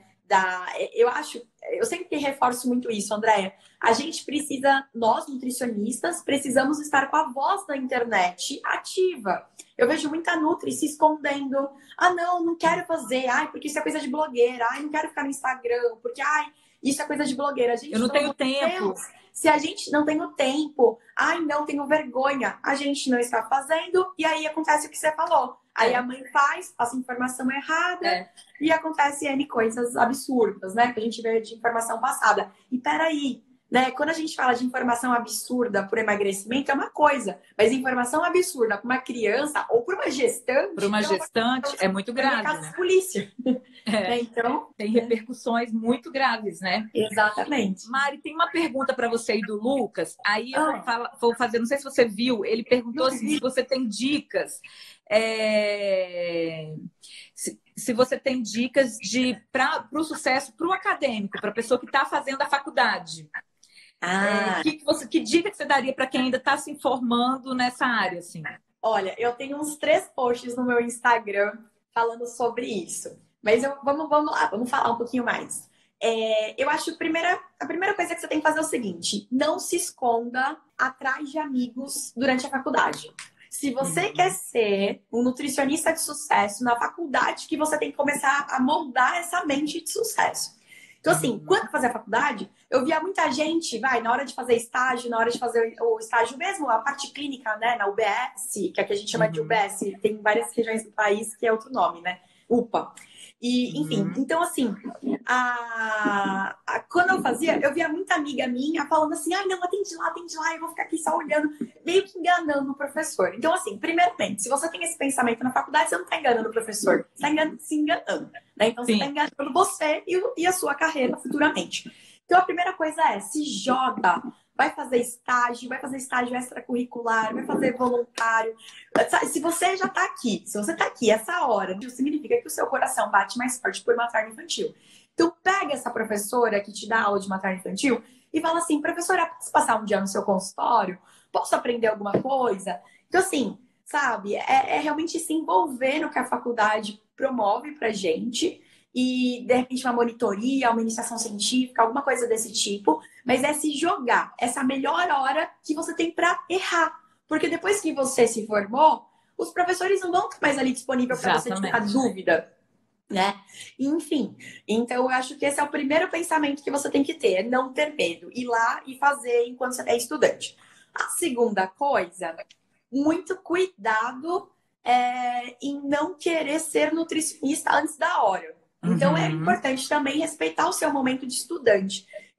Eu sempre reforço muito isso, Andréia. A gente precisa, nós nutricionistas, precisamos estar com a voz da internet ativa. Eu vejo muita Nutri se escondendo. Não quero fazer. Porque isso é coisa de blogueira. Não quero ficar no Instagram. Porque, isso é coisa de blogueira. Eu não tenho tempo. Se a gente não tem o tempo, não tenho vergonha, a gente não está fazendo, e aí acontece o que você falou. Aí a mãe passa informação errada e acontece N coisas absurdas, né? Que a gente vê de informação passada. E peraí, né? Quando a gente fala de informação absurda por emagrecimento, é uma coisa. Mas informação absurda para uma criança ou para uma gestante... Para uma gestante é muito grave, né? Polícia. Então, tem repercussões muito graves, né? Exatamente. Mari, tem uma pergunta para você aí do Lucas. Aí eu vou fazer, não sei se você viu, ele perguntou se você tem dicas... Se você tem dicas para o sucesso, para o acadêmico, para a pessoa que está fazendo a faculdade. Que dica que você daria para quem ainda está se informando nessa área? Assim? Olha, eu tenho uns 3 posts no meu Instagram falando sobre isso. Mas vamos lá, vamos falar um pouquinho mais. Eu acho que a primeira coisa que você tem que fazer é o seguinte: não se esconda atrás de amigos durante a faculdade. Se você quer ser um nutricionista de sucesso na faculdade, que você tem que começar a moldar essa mente de sucesso. Então, assim, quando fazer a faculdade, eu via muita gente, na hora de fazer estágio, na hora de fazer o estágio mesmo, a parte clínica, né, na UBS, que aqui a gente chama de UBS, tem várias regiões do país que é outro nome, né? UPA. E, enfim, então assim, quando eu fazia, eu via muita amiga minha falando assim, não, atende lá, eu vou ficar aqui só olhando, meio que enganando o professor. Então, assim, primeiramente, se você tem esse pensamento na faculdade, você não está enganando o professor, você está se enganando, né? Então, você está enganando você e a sua carreira futuramente. Então, a primeira coisa é, se joga. Vai fazer estágio extracurricular, vai fazer voluntário. Se você já está aqui, essa hora, significa que o seu coração bate mais forte por materno-infantil. Então, pega essa professora que te dá aula de materno-infantil e fala assim, professora, posso passar um dia no seu consultório? Posso aprender alguma coisa? Então, assim, sabe, é realmente se envolver no que a faculdade promove pra gente. E, de repente, uma monitoria, uma iniciação científica, alguma coisa desse tipo. Mas é se jogar. Essa é a melhor hora que você tem para errar. Porque depois que você se formou, os professores não vão estar mais ali disponível para você tirar dúvida, né? Enfim, então eu acho que esse é o primeiro pensamento que você tem que ter, é não ter medo. Ir lá e fazer enquanto você é estudante. A segunda coisa, muito cuidado em não querer ser nutricionista antes da hora. Então, é importante também respeitar o seu momento de estudante.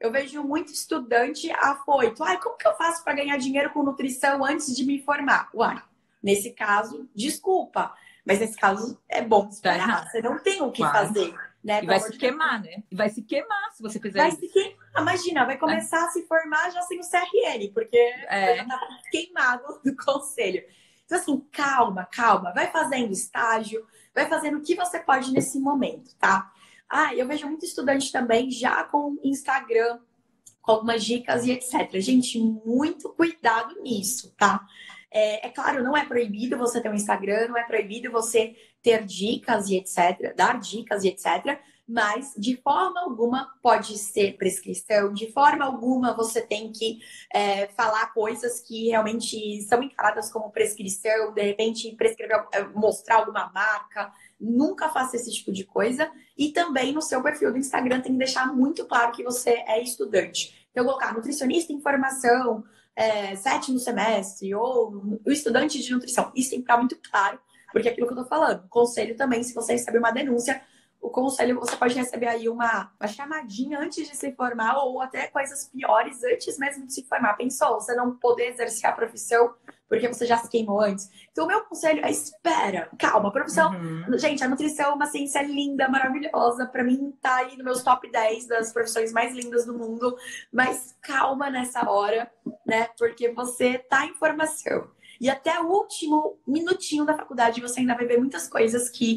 eu vejo muito estudante afoito. Ai, como que eu faço para ganhar dinheiro com nutrição antes de me formar? Uai, nesse caso, desculpa. Mas nesse caso, é bom esperar. Você não tem o que fazer. Né? E vai se queimar, né? E vai se queimar se você fizer isso. Se queimar. Imagina, vai começar a se formar já sem o CRN, porque já tá queimado do conselho. Então, assim, calma. Vai fazendo estágio, vai fazendo o que você pode nesse momento, tá? Eu vejo muito estudante também já com Instagram, com algumas dicas e etc. Gente, muito cuidado nisso, tá? É claro, não é proibido você ter um Instagram, não é proibido você ter dicas e etc., dar dicas e etc., mas de forma alguma pode ser prescrição, de forma alguma você tem que falar coisas que realmente são encaradas como prescrição, de repente prescrever, mostrar alguma marca. Nunca faça esse tipo de coisa. E também no seu perfil do Instagram tem que deixar muito claro que você é estudante. Então, colocar nutricionista em formação, 7º semestre, ou o estudante de nutrição. Isso tem que ficar muito claro, porque é aquilo que eu tô falando. Conselho também, se você receber uma denúncia, o conselho, você pode receber aí uma chamadinha antes de se formar, ou até coisas piores antes mesmo de se formar. Pensou? Você não poder exercer a profissão porque você já se queimou antes. Então, o meu conselho é espera, calma. A profissão, gente, a nutrição é uma ciência linda, maravilhosa. Pra mim, tá aí nos meus top 10 das profissões mais lindas do mundo. Mas calma nessa hora, né? Porque você tá em formação. E até o último minutinho da faculdade, você ainda vai ver muitas coisas que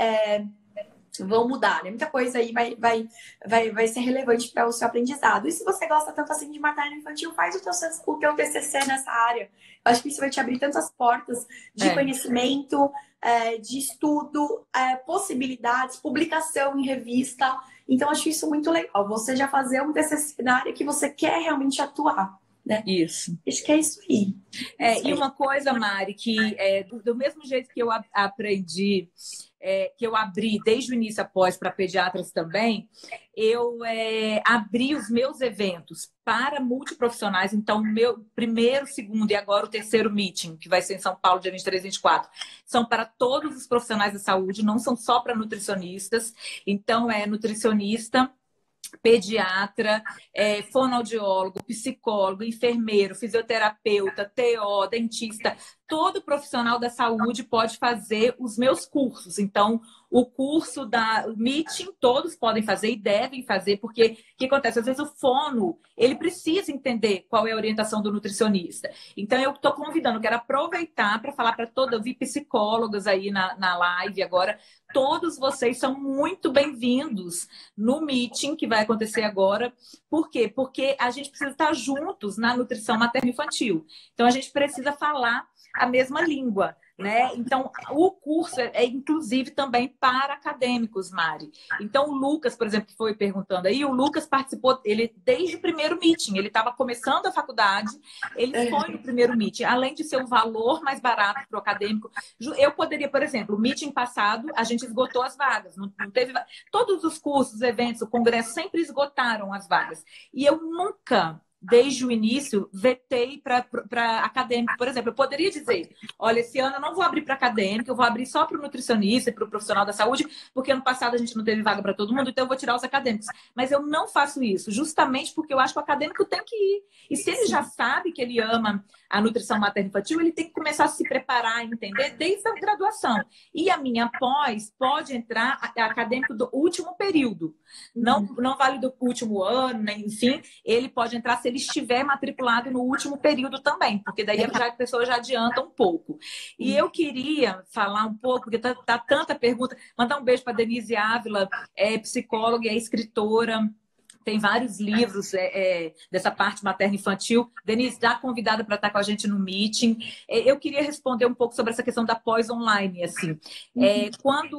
vão mudar, né? Muita coisa aí vai ser relevante para o seu aprendizado. E se você gosta tanto assim de materno infantil, faz o teu TCC nessa área. Eu acho que isso vai te abrir tantas portas de conhecimento, de estudo, possibilidades, publicação em revista. Então, acho isso muito legal. Você já fazer um TCC na área que você quer realmente atuar. Né? Isso. Acho que é isso aí. E uma coisa, Mari, que do mesmo jeito que eu aprendi, que eu abri desde o início após para pediatras também, eu abri os meus eventos para multiprofissionais. Então, o meu primeiro, segundo e agora o terceiro meeting, que vai ser em São Paulo, dia 23 e 24, são para todos os profissionais da saúde, não são só para nutricionistas. Então, é nutricionista, pediatra, fonoaudiólogo, psicólogo, enfermeiro, fisioterapeuta, TO, dentista, todo profissional da saúde pode fazer os meus cursos. Então, o curso da Meeting, todos podem fazer e devem fazer, porque o que acontece? Às vezes o fono, ele precisa entender qual é a orientação do nutricionista. Então, eu estou convidando, quero aproveitar para falar para todos, eu vi psicólogos aí na live agora, todos vocês são muito bem-vindos no Meeting, que vai acontecer agora. Por quê? Porque a gente precisa estar juntos na nutrição materno-infantil. Então, a gente precisa falar a mesma língua, né? Então, o curso é inclusive também para acadêmicos, Mari. Então, o Lucas, por exemplo, que foi perguntando aí, o Lucas participou, ele desde o primeiro meeting, ele estava começando a faculdade, ele foi no primeiro meeting, além de ser um valor mais barato para o acadêmico. Eu poderia, por exemplo, o meeting passado, a gente esgotou as vagas, não teve... Todos os cursos, eventos, o congresso sempre esgotaram as vagas. E eu nunca... Desde o início, vetei para acadêmico. Por exemplo, eu poderia dizer, olha, esse ano eu não vou abrir para acadêmico, eu vou abrir só para o nutricionista e para o profissional da saúde, porque ano passado a gente não teve vaga para todo mundo, então eu vou tirar os acadêmicos. Mas eu não faço isso, justamente porque eu acho que o acadêmico tem que ir. E se ele já sabe que ele ama a nutrição materno-infantil, ele tem que começar a se preparar, entender, desde a graduação. E a minha pós pode entrar acadêmico do último período. Não vale do último ano, né? Enfim, ele pode entrar se ele estiver matriculado no último período também, porque daí a pessoa já adianta um pouco. E eu queria falar um pouco, porque tá tanta pergunta, mandar um beijo para Denise Ávila, psicóloga e escritora. Tem vários livros dessa parte materno-infantil. Denise, já convidada para estar com a gente no meeting. Eu queria responder um pouco sobre essa questão da pós-online. Assim. Quando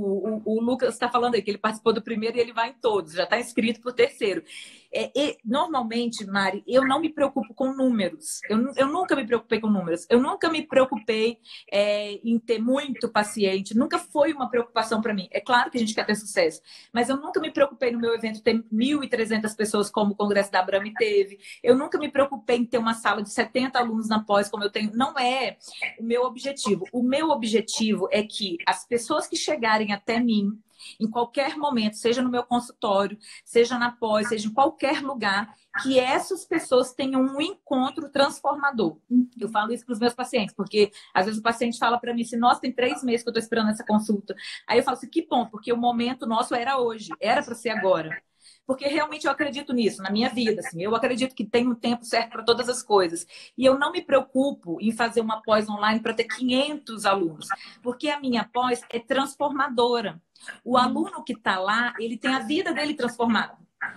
o Lucas está falando aí que ele participou do primeiro e ele vai em todos, já está inscrito para o terceiro. Normalmente, Mari, eu não me preocupo com números. Eu nunca me preocupei com números. Eu nunca me preocupei em ter muito paciente. Nunca foi uma preocupação para mim. É claro que a gente quer ter sucesso, mas eu nunca me preocupei no meu evento ter 1.300 pessoas, como o Congresso da Abrame teve. Eu nunca me preocupei em ter uma sala de 70 alunos na pós, como eu tenho. Não é o meu objetivo. O meu objetivo é que as pessoas que chegarem até mim, em qualquer momento, seja no meu consultório, seja na pós, seja em qualquer lugar, que essas pessoas tenham um encontro transformador. Eu falo isso para os meus pacientes, porque às vezes o paciente fala para mim assim, nossa, tem 3 meses que eu estou esperando essa consulta. Aí eu falo assim, que bom, porque o momento nosso era hoje, era para ser agora. Porque realmente eu acredito nisso, na minha vida. Assim, eu acredito que tem um tempo certo para todas as coisas. E eu não me preocupo em fazer uma pós online para ter 500 alunos, porque a minha pós é transformadora. O aluno que está lá, ele tem a vida dele transformada.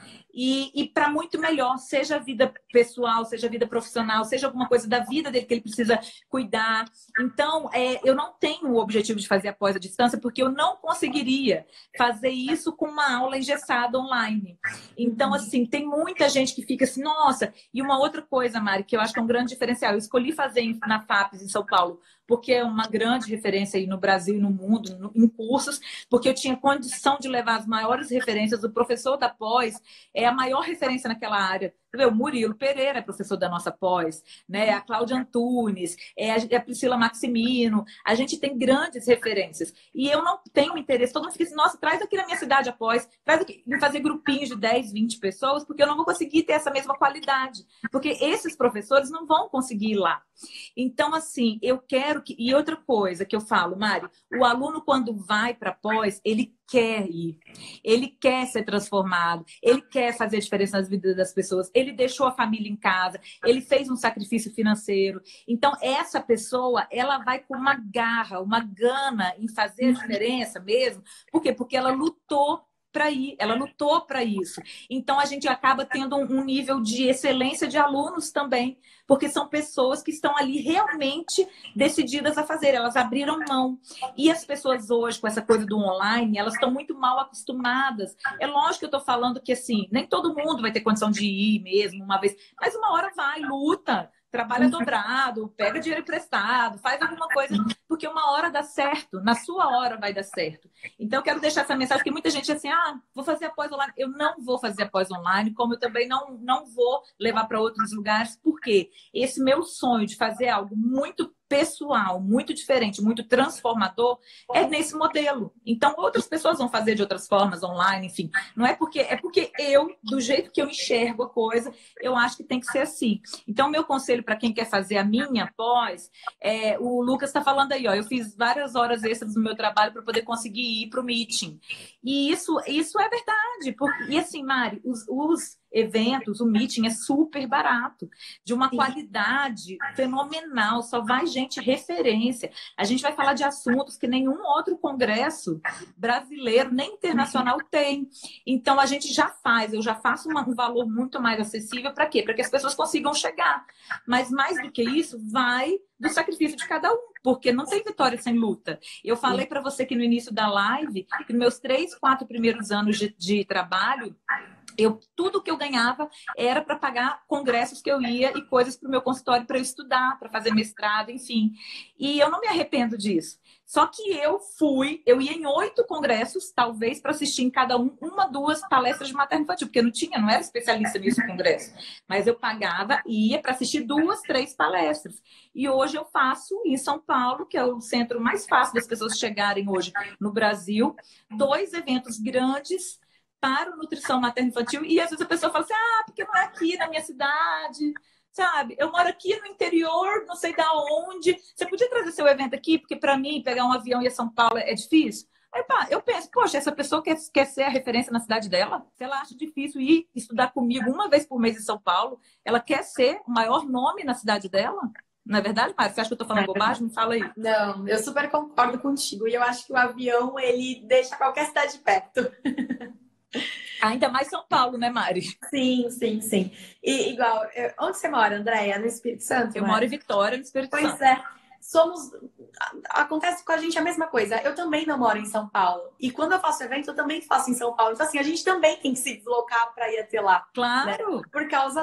E para muito melhor, seja a vida pessoal, seja a vida profissional, seja alguma coisa da vida dele que ele precisa cuidar. Então, eu não tenho o objetivo de fazer a pós à distância, porque eu não conseguiria fazer isso com uma aula engessada online. Então, assim, tem muita gente que fica assim, nossa. E uma outra coisa, Mari, que eu acho que é um grande diferencial, eu escolhi fazer na FAPES, em São Paulo, porque é uma grande referência aí no Brasil e no mundo, em cursos, porque eu tinha condição de levar as maiores referências. O professor da pós é a maior referência naquela área. O Murilo Pereira é professor da nossa pós, né? A Cláudia Antunes, a Priscila Maximino. A gente tem grandes referências. E eu não tenho interesse. Todo mundo fica assim, nossa, traz aqui na minha cidade a pós, traz aqui, fazer grupinhos de 10, 20 pessoas, porque eu não vou conseguir ter essa mesma qualidade. Porque esses professores não vão conseguir ir lá. Então, assim, eu quero que... E outra coisa que eu falo, Mari, o aluno, quando vai para pós, ele quer ir, ele quer ser transformado, ele quer fazer a diferença nas vidas das pessoas, ele deixou a família em casa, ele fez um sacrifício financeiro. Então, essa pessoa, ela vai com uma garra, uma gana em fazer a diferença mesmo. Por quê? Porque ela lutou para ir, ela lutou para isso. Então, a gente acaba tendo um nível de excelência de alunos também, porque são pessoas que estão ali realmente decididas a fazer, elas abriram mão. E as pessoas hoje, com essa coisa do online, elas estão muito mal acostumadas. É lógico que eu estou falando que, assim, nem todo mundo vai ter condição de ir mesmo uma vez, mas uma hora vai, luta, trabalha dobrado, pega dinheiro emprestado, faz alguma coisa, porque uma hora dá certo, na sua hora vai dar certo. Então, eu quero deixar essa mensagem, porque muita gente assim, vou fazer a pós online. Eu não vou fazer a pós online, como eu também não vou levar para outros lugares, porque esse meu sonho de fazer algo muito pessoal, muito diferente, muito transformador, é nesse modelo. Então, outras pessoas vão fazer de outras formas, online, enfim. Não é porque... É porque eu, do jeito que eu enxergo a coisa, eu acho que tem que ser assim. Então, meu conselho para quem quer fazer a minha pós, o Lucas está falando aí, ó, eu fiz várias horas extras no meu trabalho para poder conseguir ir para o meeting. E isso é verdade. E assim, Mari, os eventos, o meeting é super barato, de uma qualidade fenomenal, só vai gente referência. A gente vai falar de assuntos que nenhum outro congresso brasileiro, nem internacional tem. Então, a gente já faz, eu já faço um valor muito mais acessível para quê? Para que as pessoas consigam chegar. Mas mais do que isso, vai do sacrifício de cada um, porque não tem vitória sem luta. Eu falei para você que no início da live, que nos meus 3, 4 primeiros anos de trabalho, tudo que eu ganhava era para pagar congressos que eu ia e coisas para o meu consultório para eu estudar, para fazer mestrado, enfim. E eu não me arrependo disso. Só que eu ia em 8 congressos, talvez, para assistir em cada uma, 2 palestras de materno-infantil, porque não era especialista nisso no congresso. Mas eu pagava e ia para assistir 2, 3 palestras. E hoje eu faço em São Paulo, que é o centro mais fácil das pessoas chegarem hoje no Brasil, 2 eventos grandes para nutrição materno-infantil, e às vezes a pessoa fala assim, porque não é aqui na minha cidade, sabe? Eu moro aqui no interior, não sei da onde, você podia trazer seu evento aqui, porque para mim, pegar um avião e ir a São Paulo é difícil? Aí, eu penso, poxa, essa pessoa quer ser a referência na cidade dela? Se ela acha difícil ir estudar comigo uma vez por mês em São Paulo, ela quer ser o maior nome na cidade dela? Não é verdade, Mari? Você acha que eu estou falando bobagem? Me fala aí. Não, eu super concordo contigo. E eu acho que o avião, ele deixa qualquer cidade perto. Ainda mais São Paulo, né, Mari? Sim, sim, sim. E igual, onde você mora, Andréia? No Espírito Santo? Eu moro em Vitória, no Espírito Santo. Pois é. Acontece com a gente a mesma coisa. Eu também não moro em São Paulo. E quando eu faço evento, eu também faço em São Paulo. Então, assim, a gente também tem que se deslocar para ir até lá. Claro. Né? Por causa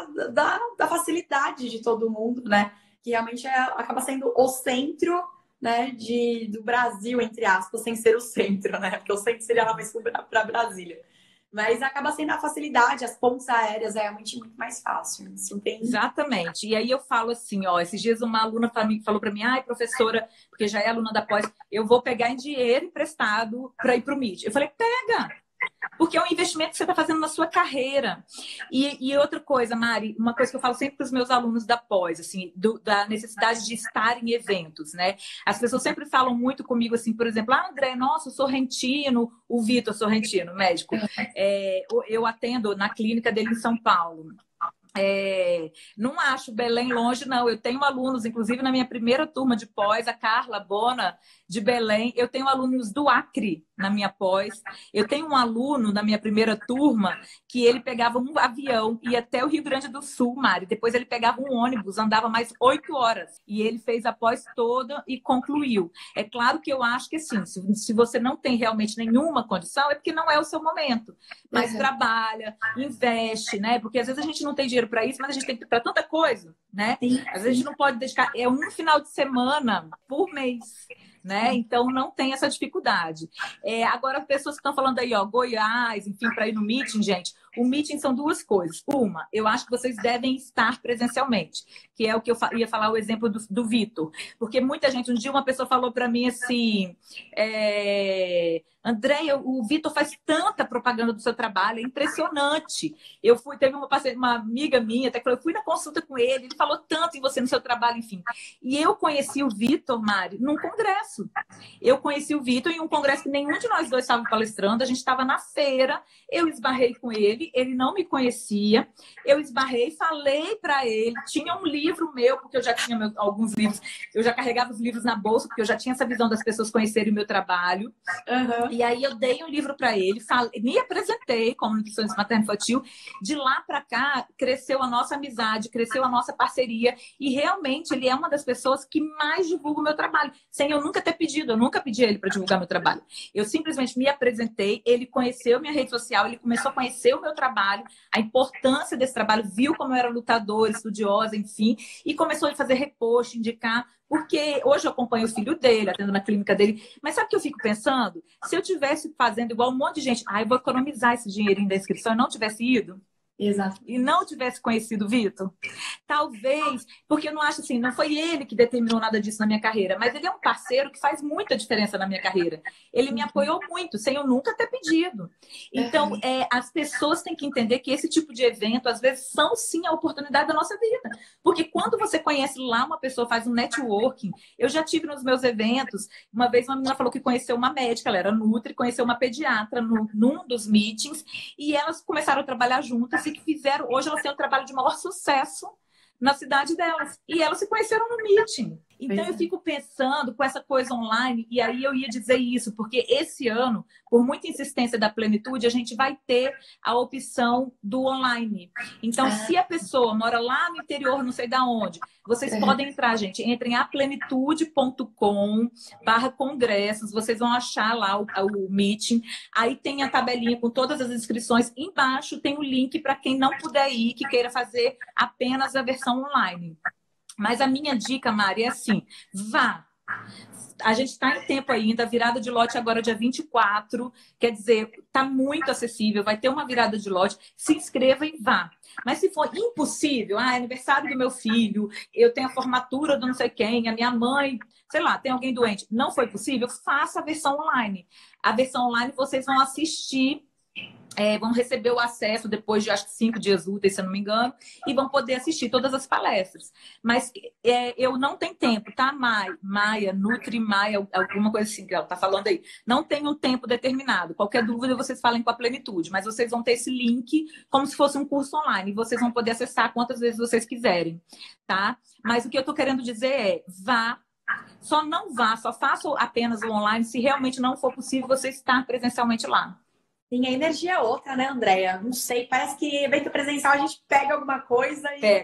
da facilidade de todo mundo, né? Que realmente acaba sendo o centro, né, do Brasil, entre aspas, sem ser o centro, né? Porque o centro seria lá mais para Brasília. Mas acaba sendo a facilidade, as pontes aéreas é realmente muito mais fácil. Isso tem... Exatamente. E aí eu falo assim, ó, esses dias uma aluna falou para mim, ai, professora, porque já é aluna da pós, eu vou pegar em dinheiro emprestado para ir para o Meet. Eu falei, pega! Porque é um investimento que você está fazendo na sua carreira. E outra coisa, Mari, uma coisa que eu falo sempre para os meus alunos da pós, assim, da necessidade de estar em eventos, né? As pessoas sempre falam muito comigo, assim, por exemplo, André, nossa, eu sou rentino, o Vitor Sorrentino, médico. Eu atendo na clínica dele em São Paulo. Não acho Belém longe, não. Eu tenho alunos, inclusive na minha primeira turma de pós, a Carla Bona, de Belém. Eu tenho alunos do Acre na minha pós. Eu tenho um aluno na minha primeira turma que ele pegava um avião, ia até o Rio Grande do Sul, Mari. Depois ele pegava um ônibus, andava mais 8 horas. E ele fez a pós toda e concluiu. É claro que eu acho que, assim, se você não tem realmente nenhuma condição, é porque não é o seu momento. Mas trabalha, investe, né? Porque às vezes a gente não tem dinheiro para isso, mas a gente tem que ir para tanta coisa, né? Às vezes a gente não pode dedicar, é um final de semana por mês, né? Então não tem essa dificuldade. Agora, as pessoas que estão falando aí, ó, Goiás, enfim, para ir no meeting, gente. O meeting são duas coisas. Uma, eu acho que vocês devem estar presencialmente, que é o que eu ia falar, o exemplo do Vitor. Porque muita gente, um dia uma pessoa falou para mim assim, Andréia, o Vitor faz tanta propaganda do seu trabalho, é impressionante. Teve uma amiga minha, até que eu fui na consulta com ele falou tanto em você no seu trabalho, enfim. E eu conheci o Vitor, Mari, num congresso. Eu conheci o Vitor em um congresso que nenhum de nós dois estava palestrando, a gente estava na feira, eu esbarrei com ele não me conhecia, eu esbarrei, falei para ele, tinha um livro meu, porque eu já tinha alguns livros, eu já carregava os livros na bolsa, porque eu já tinha essa visão das pessoas conhecerem o meu trabalho. E aí eu dei um livro para ele, me apresentei como nutricionista materno-infantil. De lá para cá, cresceu a nossa amizade, cresceu a nossa parceria, e realmente ele é uma das pessoas que mais divulga o meu trabalho, sem eu nunca ter pedido, eu nunca pedi a ele para divulgar meu trabalho. Eu simplesmente me apresentei, ele conheceu minha rede social, ele começou a conhecer o meu trabalho, a importância desse trabalho, viu como eu era lutadora, estudiosa, enfim, e começou a fazer repost, indicar, porque hoje eu acompanho o filho dele, atendo na clínica dele, mas sabe o que eu fico pensando? Se eu tivesse fazendo igual um monte de gente, eu vou economizar esse dinheirinho da inscrição e não tivesse ido, Exato. E não tivesse conhecido o Vitor, talvez, porque eu não acho assim, não foi ele que determinou nada disso na minha carreira, mas ele é um parceiro que faz muita diferença na minha carreira. Ele me apoiou muito, sem eu nunca ter pedido. Então, as pessoas têm que entender que esse tipo de evento, às vezes, são sim a oportunidade da nossa vida. Porque quando você conhece lá uma pessoa, faz um networking, eu já tive nos meus eventos, uma vez uma menina falou que conheceu uma médica, ela era nutri, conheceu uma pediatra num dos meetings, e elas começaram a trabalhar juntas, que fizeram, hoje elas têm um trabalho de maior sucesso na cidade delas. E elas se conheceram no meeting. Então, eu fico pensando com essa coisa online, e aí eu ia dizer isso, porque esse ano, por muita insistência da Plenitude, a gente vai ter a opção do online. Então, se a pessoa mora lá no interior, não sei de onde, vocês podem entrar, gente. Entrem em aplenitude.com/congressos, vocês vão achar lá o meeting. Aí tem a tabelinha com todas as inscrições. Embaixo tem o link para quem não puder ir, que queira fazer apenas a versão online. Mas a minha dica, Mari, é assim, vá. A gente está em tempo ainda, a virada de lote agora é dia 24, quer dizer, está muito acessível, vai ter uma virada de lote, se inscreva e vá. Mas se for impossível, é aniversário do meu filho, eu tenho a formatura do não sei quem, a minha mãe, sei lá, tem alguém doente, não foi possível, faça a versão online. A versão online vocês vão assistir, vão receber o acesso depois de, acho que 5 dias úteis, se eu não me engano, e vão poder assistir todas as palestras. Mas eu não tenho tempo, tá? Maia, Nutri Maia, alguma coisa assim que ela tá falando aí. Não tem um tempo determinado. Qualquer dúvida, vocês falem com a Plenitude. Mas vocês vão ter esse link como se fosse um curso online. E vocês vão poder acessar quantas vezes vocês quiserem, tá? Mas o que eu tô querendo dizer é, vá. Só não vá, só faça apenas o online se realmente não for possível você estar presencialmente lá. Sim, a energia é outra, né, Andréia? Não sei, parece que evento presencial a gente pega alguma coisa e... Pega.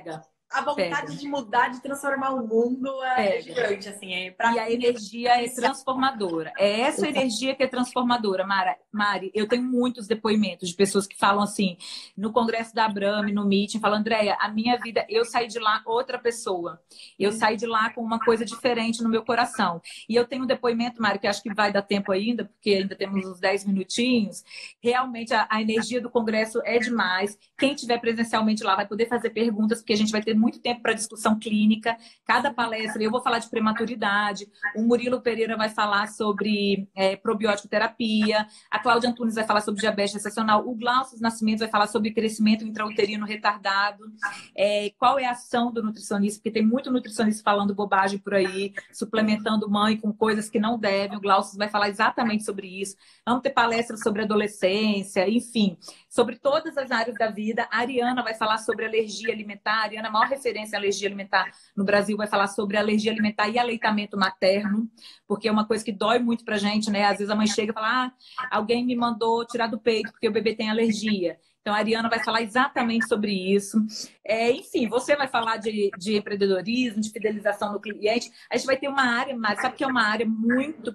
a vontade Pega. de mudar, de transformar o mundo é gigante, assim. E a energia é transformadora. É essa energia que é transformadora, Mari. Eu tenho muitos depoimentos de pessoas que falam assim, no congresso da Abrame, no meeting, falam, Andréia, a minha vida, eu saí de lá outra pessoa. Eu saí de lá com uma coisa diferente no meu coração. E eu tenho um depoimento, Mari, que acho que vai dar tempo ainda, porque ainda temos uns 10 minutinhos. Realmente, a energia do congresso é demais. Quem estiver presencialmente lá vai poder fazer perguntas, porque a gente vai ter muito tempo para discussão clínica. Cada palestra, eu vou falar de prematuridade, o Murilo Pereira vai falar sobre probiótico terapia, a Cláudia Antunes vai falar sobre diabetes gestacional, o Glaucio Nascimento vai falar sobre crescimento intrauterino retardado, qual é a ação do nutricionista, porque tem muito nutricionista falando bobagem por aí, suplementando mãe com coisas que não devem, o Glaucio vai falar exatamente sobre isso. Vamos ter palestras sobre adolescência, enfim, sobre todas as áreas da vida. A Ariana vai falar sobre alergia alimentar, a Ariana é a maior referência em alergia alimentar no Brasil, vai falar sobre alergia alimentar e aleitamento materno, porque é uma coisa que dói muito pra gente, né? Às vezes a mãe chega e fala, alguém me mandou tirar do peito porque o bebê tem alergia. Então, a Ariana vai falar exatamente sobre isso. Enfim, você vai falar de empreendedorismo, de fidelização do cliente. A gente vai ter uma área, Mari, sabe que é uma área muito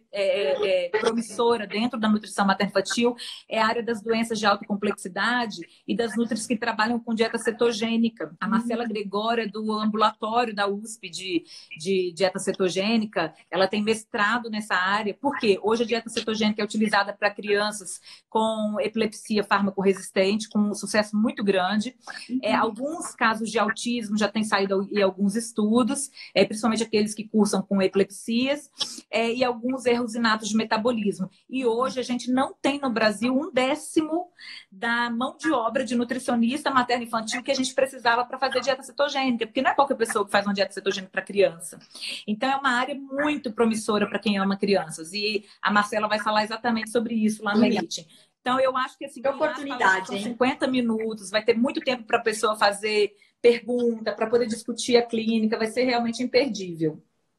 promissora dentro da nutrição materno-infantil? É a área das doenças de alta complexidade e das nutris que trabalham com dieta cetogênica. A Marcela Gregório é do ambulatório da USP de dieta cetogênica. Ela tem mestrado nessa área. Por quê? Hoje a dieta cetogênica é utilizada para crianças com epilepsia farmacorresistente, com um sucesso muito grande. Alguns casos de autismo já têm saído em alguns estudos, principalmente aqueles que cursam com epilepsias, e alguns erros inatos de metabolismo. E hoje a gente não tem no Brasil 1/10 da mão de obra de nutricionista materno-infantil que a gente precisava para fazer dieta cetogênica, porque não é qualquer pessoa que faz uma dieta cetogênica para criança. Então é uma área muito promissora para quem ama crianças. E a Marcela vai falar exatamente sobre isso lá no meeting. Então, eu acho que assim, oportunidade, são 50 minutos, vai ter muito tempo para a pessoa fazer pergunta, para poder discutir a clínica, vai ser realmente imperdível.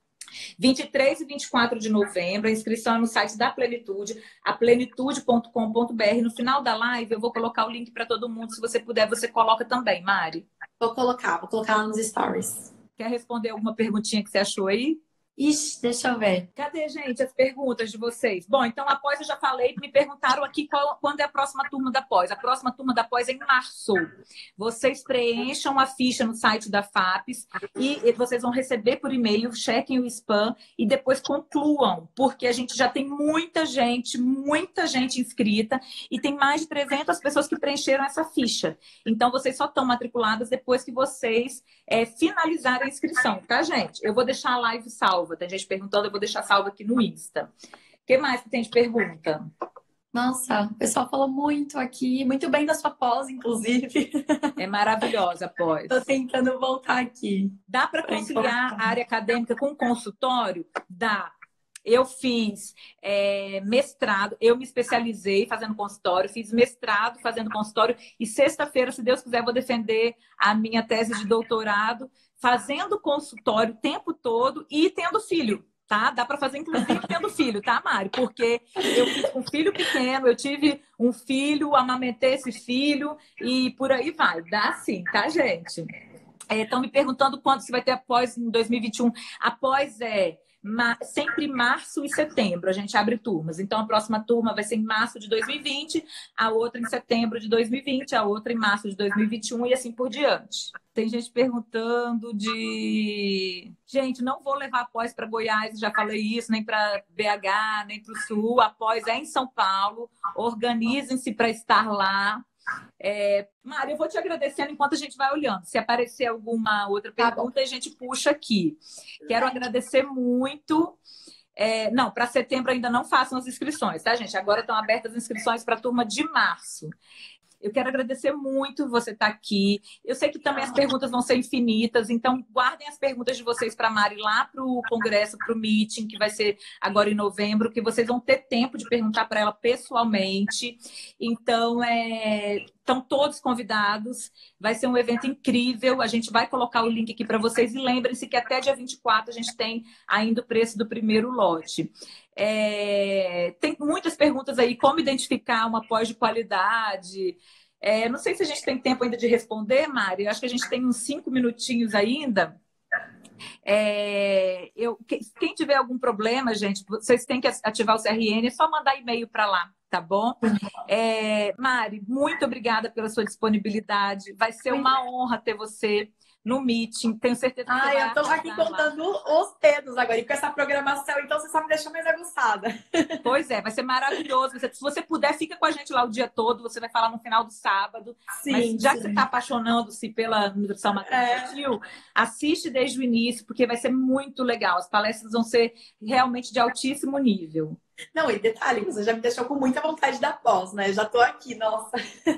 23 e 24 de novembro, a inscrição é no site da Plenitude, aplenitude.com.br. No final da live, eu vou colocar o link para todo mundo. Se você puder, você coloca também, Mari. Vou colocar lá nos stories. Quer responder alguma perguntinha que você achou aí? Ixi, deixa eu ver. Cadê, gente, as perguntas de vocês? Bom, então, a pós eu já falei, me perguntaram aqui quando é a próxima turma da pós. A próxima turma da pós é em março. Vocês preencham a ficha no site da FAPES e vocês vão receber por e-mail, chequem o spam e depois concluam, porque a gente já tem muita gente inscrita e tem mais de 300 pessoas que preencheram essa ficha. Então, vocês só estão matriculadas depois que vocês finalizarem a inscrição, tá, gente? Eu vou deixar a live salva. Tem gente perguntando, eu vou deixar salva aqui no Insta. O que mais que tem de pergunta? Nossa, o pessoal falou muito aqui, muito bem da sua pós, inclusive. É maravilhosa a pós. Tô tentando voltar aqui. Dá para conciliar a área acadêmica com o consultório? Dá. Eu fiz mestrado, eu me especializei fazendo consultório, fiz mestrado fazendo consultório e sexta-feira, se Deus quiser, vou defender a minha tese de doutorado fazendo consultório o tempo todo e tendo filho, tá? Dá para fazer, inclusive, tendo filho, tá, Mari? Porque eu fiz com um filho pequeno, eu tive um filho, amamentei esse filho e por aí vai. Dá sim, tá, gente? Estão me perguntando quando se vai ter após em 2021. Após sempre março e setembro a gente abre turmas. Então, a próxima turma vai ser em março de 2020, a outra em setembro de 2020, a outra em março de 2021 e assim por diante. Tem gente perguntando de... Gente, não vou levar a pós para Goiás, já falei isso, nem para BH, nem para o Sul. A pós é em São Paulo. Organizem-se para estar lá. Mari, eu vou te agradecendo enquanto a gente vai olhando. Se aparecer alguma outra pergunta, a gente puxa aqui. Quero agradecer muito. Não, para setembro ainda não façam as inscrições, tá, gente? Agora estão abertas as inscrições para a turma de março. Eu quero agradecer muito você estar aqui. Eu sei que também as perguntas vão ser infinitas, então guardem as perguntas de vocês para a Mari lá para o congresso, para o meeting, que vai ser agora em novembro, que vocês vão ter tempo de perguntar para ela pessoalmente. Então, estão todos convidados. Vai ser um evento incrível. A gente vai colocar o link aqui para vocês. E lembrem-se que até dia 24 a gente tem ainda o preço do primeiro lote. Tem muitas perguntas aí, como identificar uma pós de qualidade. Não sei se a gente tem tempo ainda de responder, Mari. Eu acho que a gente tem uns 5 minutinhos ainda. Quem tiver algum problema, gente, vocês têm que ativar o CRN, é só mandar e-mail para lá, tá bom? Mari, muito obrigada pela sua disponibilidade. Vai ser uma honra ter você no meeting. Tenho certeza que você vai eu tô aqui contando os dedos agora. E com essa programação, então você só me deixou mais aguçada. Pois é, vai ser maravilhoso. Se você puder, fica com a gente lá o dia todo. Você vai falar no final do sábado. Sim, mas já que você está apaixonando-se pela nutrição materno-infantil, assiste desde o início, porque vai ser muito legal. As palestras vão ser realmente de altíssimo nível. Não, e detalhe, você já me deixou com muita vontade da pós, né? Já tô aqui, nossa.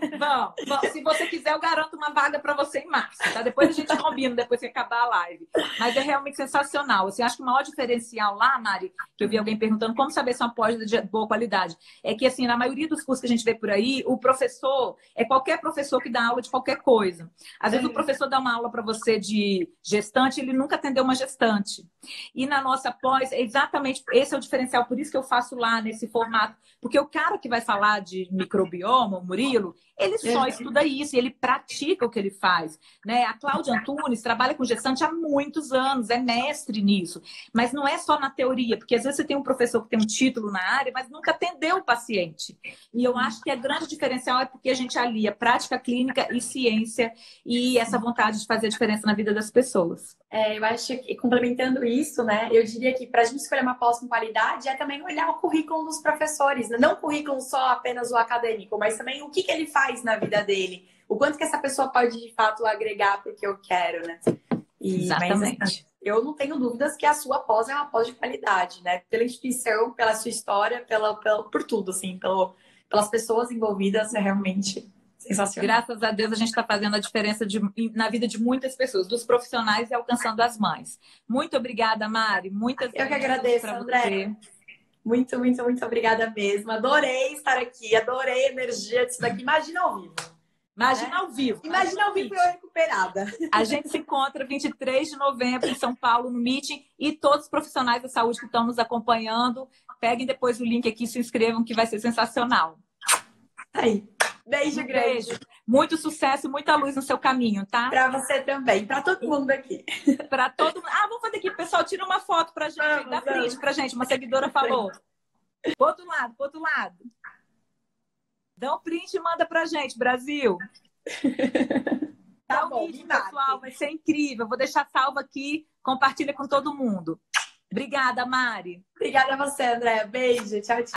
Bom, se você quiser, eu garanto uma vaga para você em março, tá? Depois a gente combina, depois que acabar a live. Mas é realmente sensacional. Assim, acho que o maior diferencial lá, Mari, que eu vi alguém perguntando como saber se é uma pós de boa qualidade, é que, assim, na maioria dos cursos que a gente vê por aí, o professor é qualquer professor que dá aula de qualquer coisa. Às vezes o professor dá uma aula para você de gestante, ele nunca atendeu uma gestante. E na nossa pós, exatamente esse é o diferencial, por isso que eu faço lá nesse formato, porque o cara que vai falar de microbioma, o Murilo, ele só estuda isso, e ele pratica o que ele faz, né? A Cláudia Antunes trabalha com gestante há muitos anos, é mestre nisso, mas não é só na teoria, porque às vezes você tem um professor que tem um título na área, mas nunca atendeu o paciente. E eu acho que a grande diferencial é porque a gente alia prática clínica e ciência e essa vontade de fazer a diferença na vida das pessoas. Eu acho que, complementando isso, né, eu diria que para a gente escolher uma pós com qualidade é também olhar o currículo dos professores, né? Não o currículo só apenas o acadêmico, mas também o que ele faz na vida dele, o quanto que essa pessoa pode de fato agregar para o que eu quero, né? Exatamente. Mas, eu não tenho dúvidas que a sua pós é uma pós de qualidade, né? Pela instituição, pela sua história, por tudo, assim, pelas pessoas envolvidas, é realmente sensacional. Graças a Deus a gente está fazendo a diferença na vida de muitas pessoas, dos profissionais e alcançando as mães. Muito obrigada, Mari. Eu que agradeço, André. Você. Muito, muito, muito obrigada mesmo. Adorei estar aqui, adorei a energia disso daqui. Imagina ao vivo. Imagina ao vivo. Imagina ao vivo eu recuperada. A gente se encontra 23 de novembro em São Paulo no meeting e todos os profissionais da saúde que estão nos acompanhando, peguem depois o link aqui e se inscrevam que vai ser sensacional. Aí. Beijo grande. Beijo. Muito sucesso, muita luz no seu caminho, tá? Para você também, para todo mundo aqui. Para todo mundo. Vamos fazer aqui, pessoal, tira uma foto pra gente, dá print pra gente, uma seguidora falou. Pro outro lado. Dá um print e manda pra gente, Brasil. Tá bom, pessoal, vai ser incrível. Vou deixar salvo aqui, compartilha com todo mundo. Obrigada, Mari. Obrigada a você, André. Beijo, tchau, tchau.